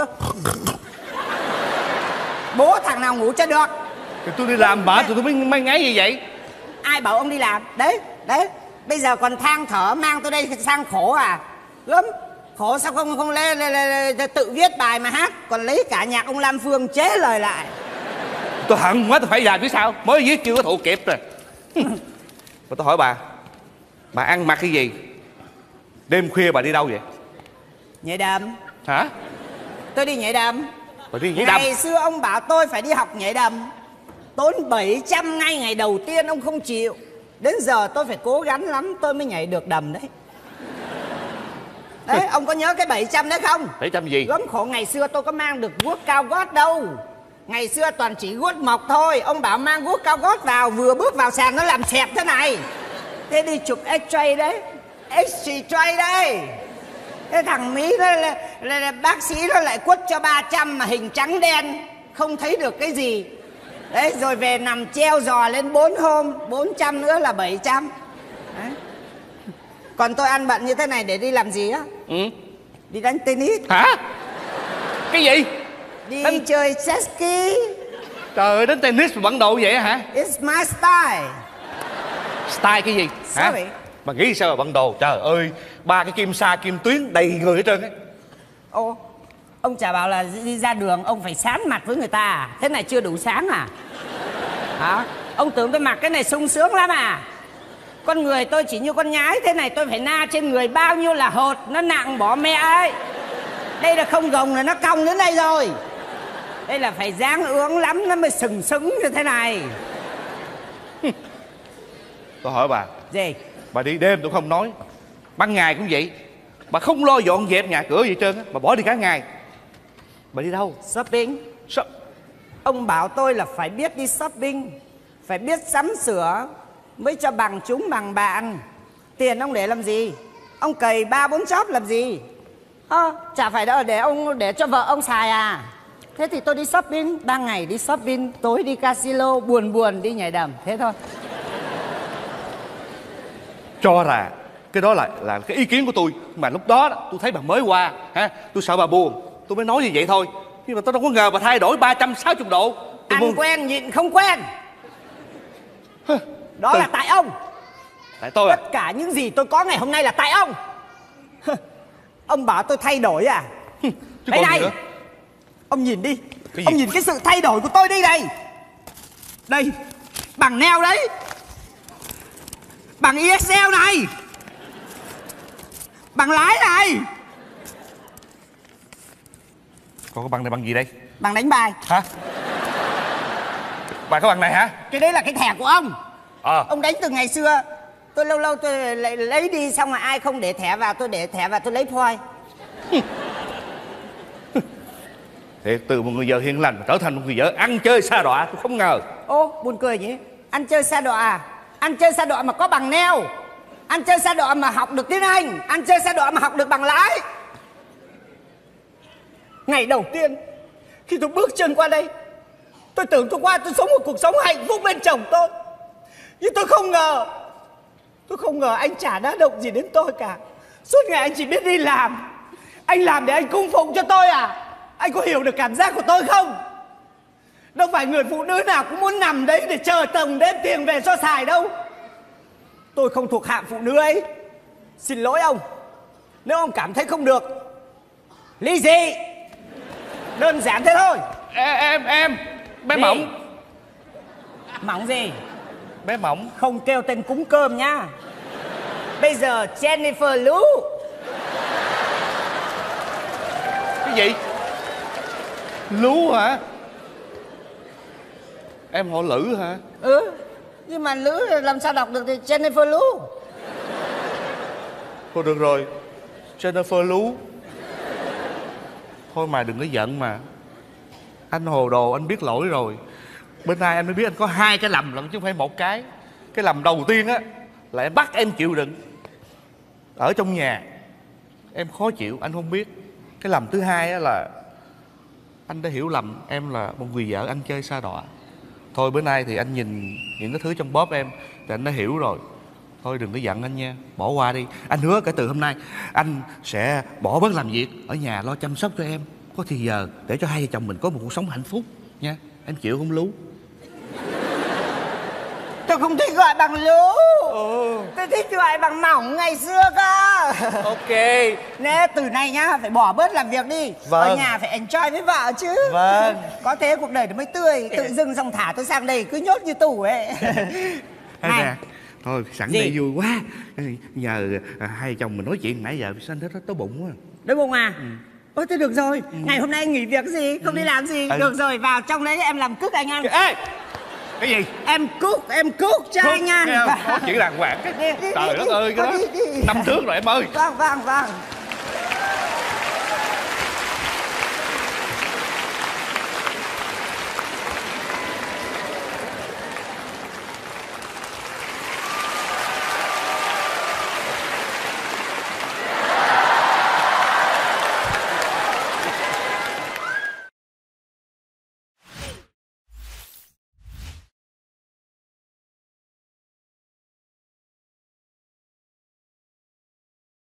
bố thằng nào ngủ cho được. Thì tôi đi làm mệt rồi tôi mới ngáy như vậy. Ai bảo ông đi làm? Đấy, đấy. Bây giờ còn than thở mang tôi đây sang khổ à? Gớm khổ sao không tự viết bài mà hát, còn lấy cả nhạc ông Lam Phương chế lời lại. Tôi hận quá tôi phải làm chứ sao, mới viết chưa có thụ kịp rồi. Mà tôi hỏi bà ăn mặc cái gì? Đêm khuya bà đi đâu vậy? Nhảy đầm. Hả? Tôi đi nhảy đầm. Bà đi nhảy đầm? Ngày xưa ông bảo tôi phải đi học nhảy đầm, tốn 700 ngay ngày đầu tiên ông không chịu. Đến giờ tôi phải cố gắng lắm tôi mới nhảy được đầm đấy. Đấy, ông có nhớ cái 700 đấy không? 700 gì? Gớm khổ ngày xưa tôi có mang được guốc cao gót đâu. Ngày xưa toàn chỉ guốc mộc thôi. Ông bảo mang guốc cao gót vào, vừa bước vào sàn nó làm xẹp thế này. Thế đi chụp X-ray đấy, X-ray đấy. Thế thằng Mỹ đó là bác sĩ nó lại quất cho 300 mà hình trắng đen, không thấy được cái gì. Đấy, rồi về nằm treo giò lên 4 hôm, 400 nữa là 700. Đấy. Còn tôi ăn bận như thế này để đi làm gì á? Đi đánh tennis. Hả? Cái gì? Đi chơi jet ski. Trời ơi, đánh tennis mà bận đồ vậy hả? It's my style. Style cái gì? Hả? Sorry. Mà nghĩ sao mà bận đồ? Trời ơi, 3 cái kim sa kim tuyến đầy người hết trơn á. Ô, ông chả bảo là đi ra đường ông phải sán mặt với người ta à? Thế này chưa đủ sáng à? Hả? Ông tưởng tôi mặc cái này sung sướng lắm à? Con người tôi chỉ như con nhái thế này, tôi phải na trên người bao nhiêu là hột, nó nặng bỏ mẹ ấy. Đây là không gồng là nó cong đến đây rồi. Đây là phải dáng ướng lắm nó mới sừng sững như thế này. Tôi hỏi bà, Gì? Bà đi đêm tôi không nói, ban ngày cũng vậy. Bà không lo dọn dẹp nhà cửa gì hết trơn á, bà bỏ đi cả ngày. Bà đi đâu? Shopping. Ông bảo tôi là phải biết đi shopping, phải biết sắm sửa mới cho bằng chúng bằng bạn. Tiền ông để làm gì? Ông cày 3-4 job làm gì? Chả phải đâu để ông để cho vợ ông xài à? Thế thì tôi đi shopping, ban ngày đi shopping, tối đi casino, buồn đi nhảy đầm, thế thôi. Cho là cái đó là cái ý kiến của tôi, mà lúc đó tôi thấy bà mới qua ha, tôi sợ bà buồn, tôi mới nói như vậy thôi. Nhưng mà tôi đâu có ngờ bà thay đổi 360 độ. Ăn buồn. Quen nhịn không quen. Đó là tại ông. Tại tôi à? Tất cả những gì tôi có ngày hôm nay là tại ông. Ông bảo tôi thay đổi à? Đây này, ông nhìn đi. Ông nhìn cái sự thay đổi của tôi đi đây. Đây, bằng neo đấy, bằng EXL này, bằng lái này. Còn cái bằng này bằng gì đây? Bằng đánh bài. Hả? Bà có bằng này hả? Cái đấy là cái thẻ của ông. Ông đánh từ ngày xưa. Tôi lâu lâu tôi lại lấy đi, xong rồi ai không để thẻ vào tôi để thẻ vào tôi lấy phoi. Thiệt, từ một người vợ hiền lành trở thành một người vợ ăn chơi sa đọa, tôi không ngờ. Ô, buồn cười nhỉ. Ăn chơi sa đọa à? Ăn chơi sa đọa mà có bằng neo, ăn chơi sa đọa mà học được tiếng Anh, ăn chơi sa đọa mà học được bằng lái. Ngày đầu tiên khi tôi bước chân qua đây, tôi tưởng tôi sống một cuộc sống hạnh phúc bên chồng tôi. Nhưng tôi không ngờ anh chả đá động gì đến tôi cả. Suốt ngày anh chỉ biết đi làm. Anh làm để anh cung phụng cho tôi à? Anh có hiểu được cảm giác của tôi không? Đâu phải người phụ nữ nào cũng muốn nằm đấy để chờ chồng đem tiền về cho xài đâu. Tôi không thuộc hạng phụ nữ ấy. Xin lỗi ông. Nếu ông cảm thấy không được, ly dị. Đơn giản thế thôi. Em bé gì? Mỏng. Mỏng gì? Bé Mỏng. Không kêu tên cúng cơm nhá. Bây giờ Jennifer Lú. Cái gì? Lú hả? Em họ Lữ hả? Nhưng mà Lữ làm sao đọc được thì Jennifer Lú. Thôi được rồi, Jennifer Lú. Thôi mà đừng có giận mà. Anh hồ đồ, anh biết lỗi rồi. Bên nay anh mới biết anh có 2 cái lầm lận chứ không phải 1 cái. Cái lầm đầu tiên á là em bắt em chịu đựng ở trong nhà, em khó chịu, anh không biết. Cái lầm thứ hai á là anh đã hiểu lầm em là một người vợ ăn chơi sa đọa. Thôi bữa nay thì anh nhìn những cái thứ trong bóp em thì anh đã hiểu rồi. Thôi đừng có giận anh nha, bỏ qua đi. Anh hứa kể từ hôm nay anh sẽ bỏ bớt làm việc, ở nhà lo chăm sóc cho em, có thì giờ để cho hai vợ chồng mình có một cuộc sống hạnh phúc nha. Em chịu không Lú? Tôi không thích gọi bằng Lú. Tôi thích gọi bằng Mỏng ngày xưa cơ. Ok. Nè, từ nay nhá, phải bỏ bớt làm việc đi. Vâng. Ở nhà phải enjoy với vợ chứ. Vâng. Có thế cuộc đời nó mới tươi. Tự dưng xong thả tôi sang đây cứ nhốt như tủ ấy. Nè, thôi sẵn Gì? đây vui quá. Nhờ hai chồng mình nói chuyện nãy giờ sao nó tối bụng quá. Đói bụng à? Ôi thế được rồi. Ngày hôm nay anh nghỉ việc gì, không đi làm gì. Được rồi, vào trong đấy em làm cook anh ăn. Ê! Cái gì? Em cook cho anh ăn. Nói chuyện đàng hoàng. Trời đất ơi, cái đó năm trước rồi em ơi. Vâng.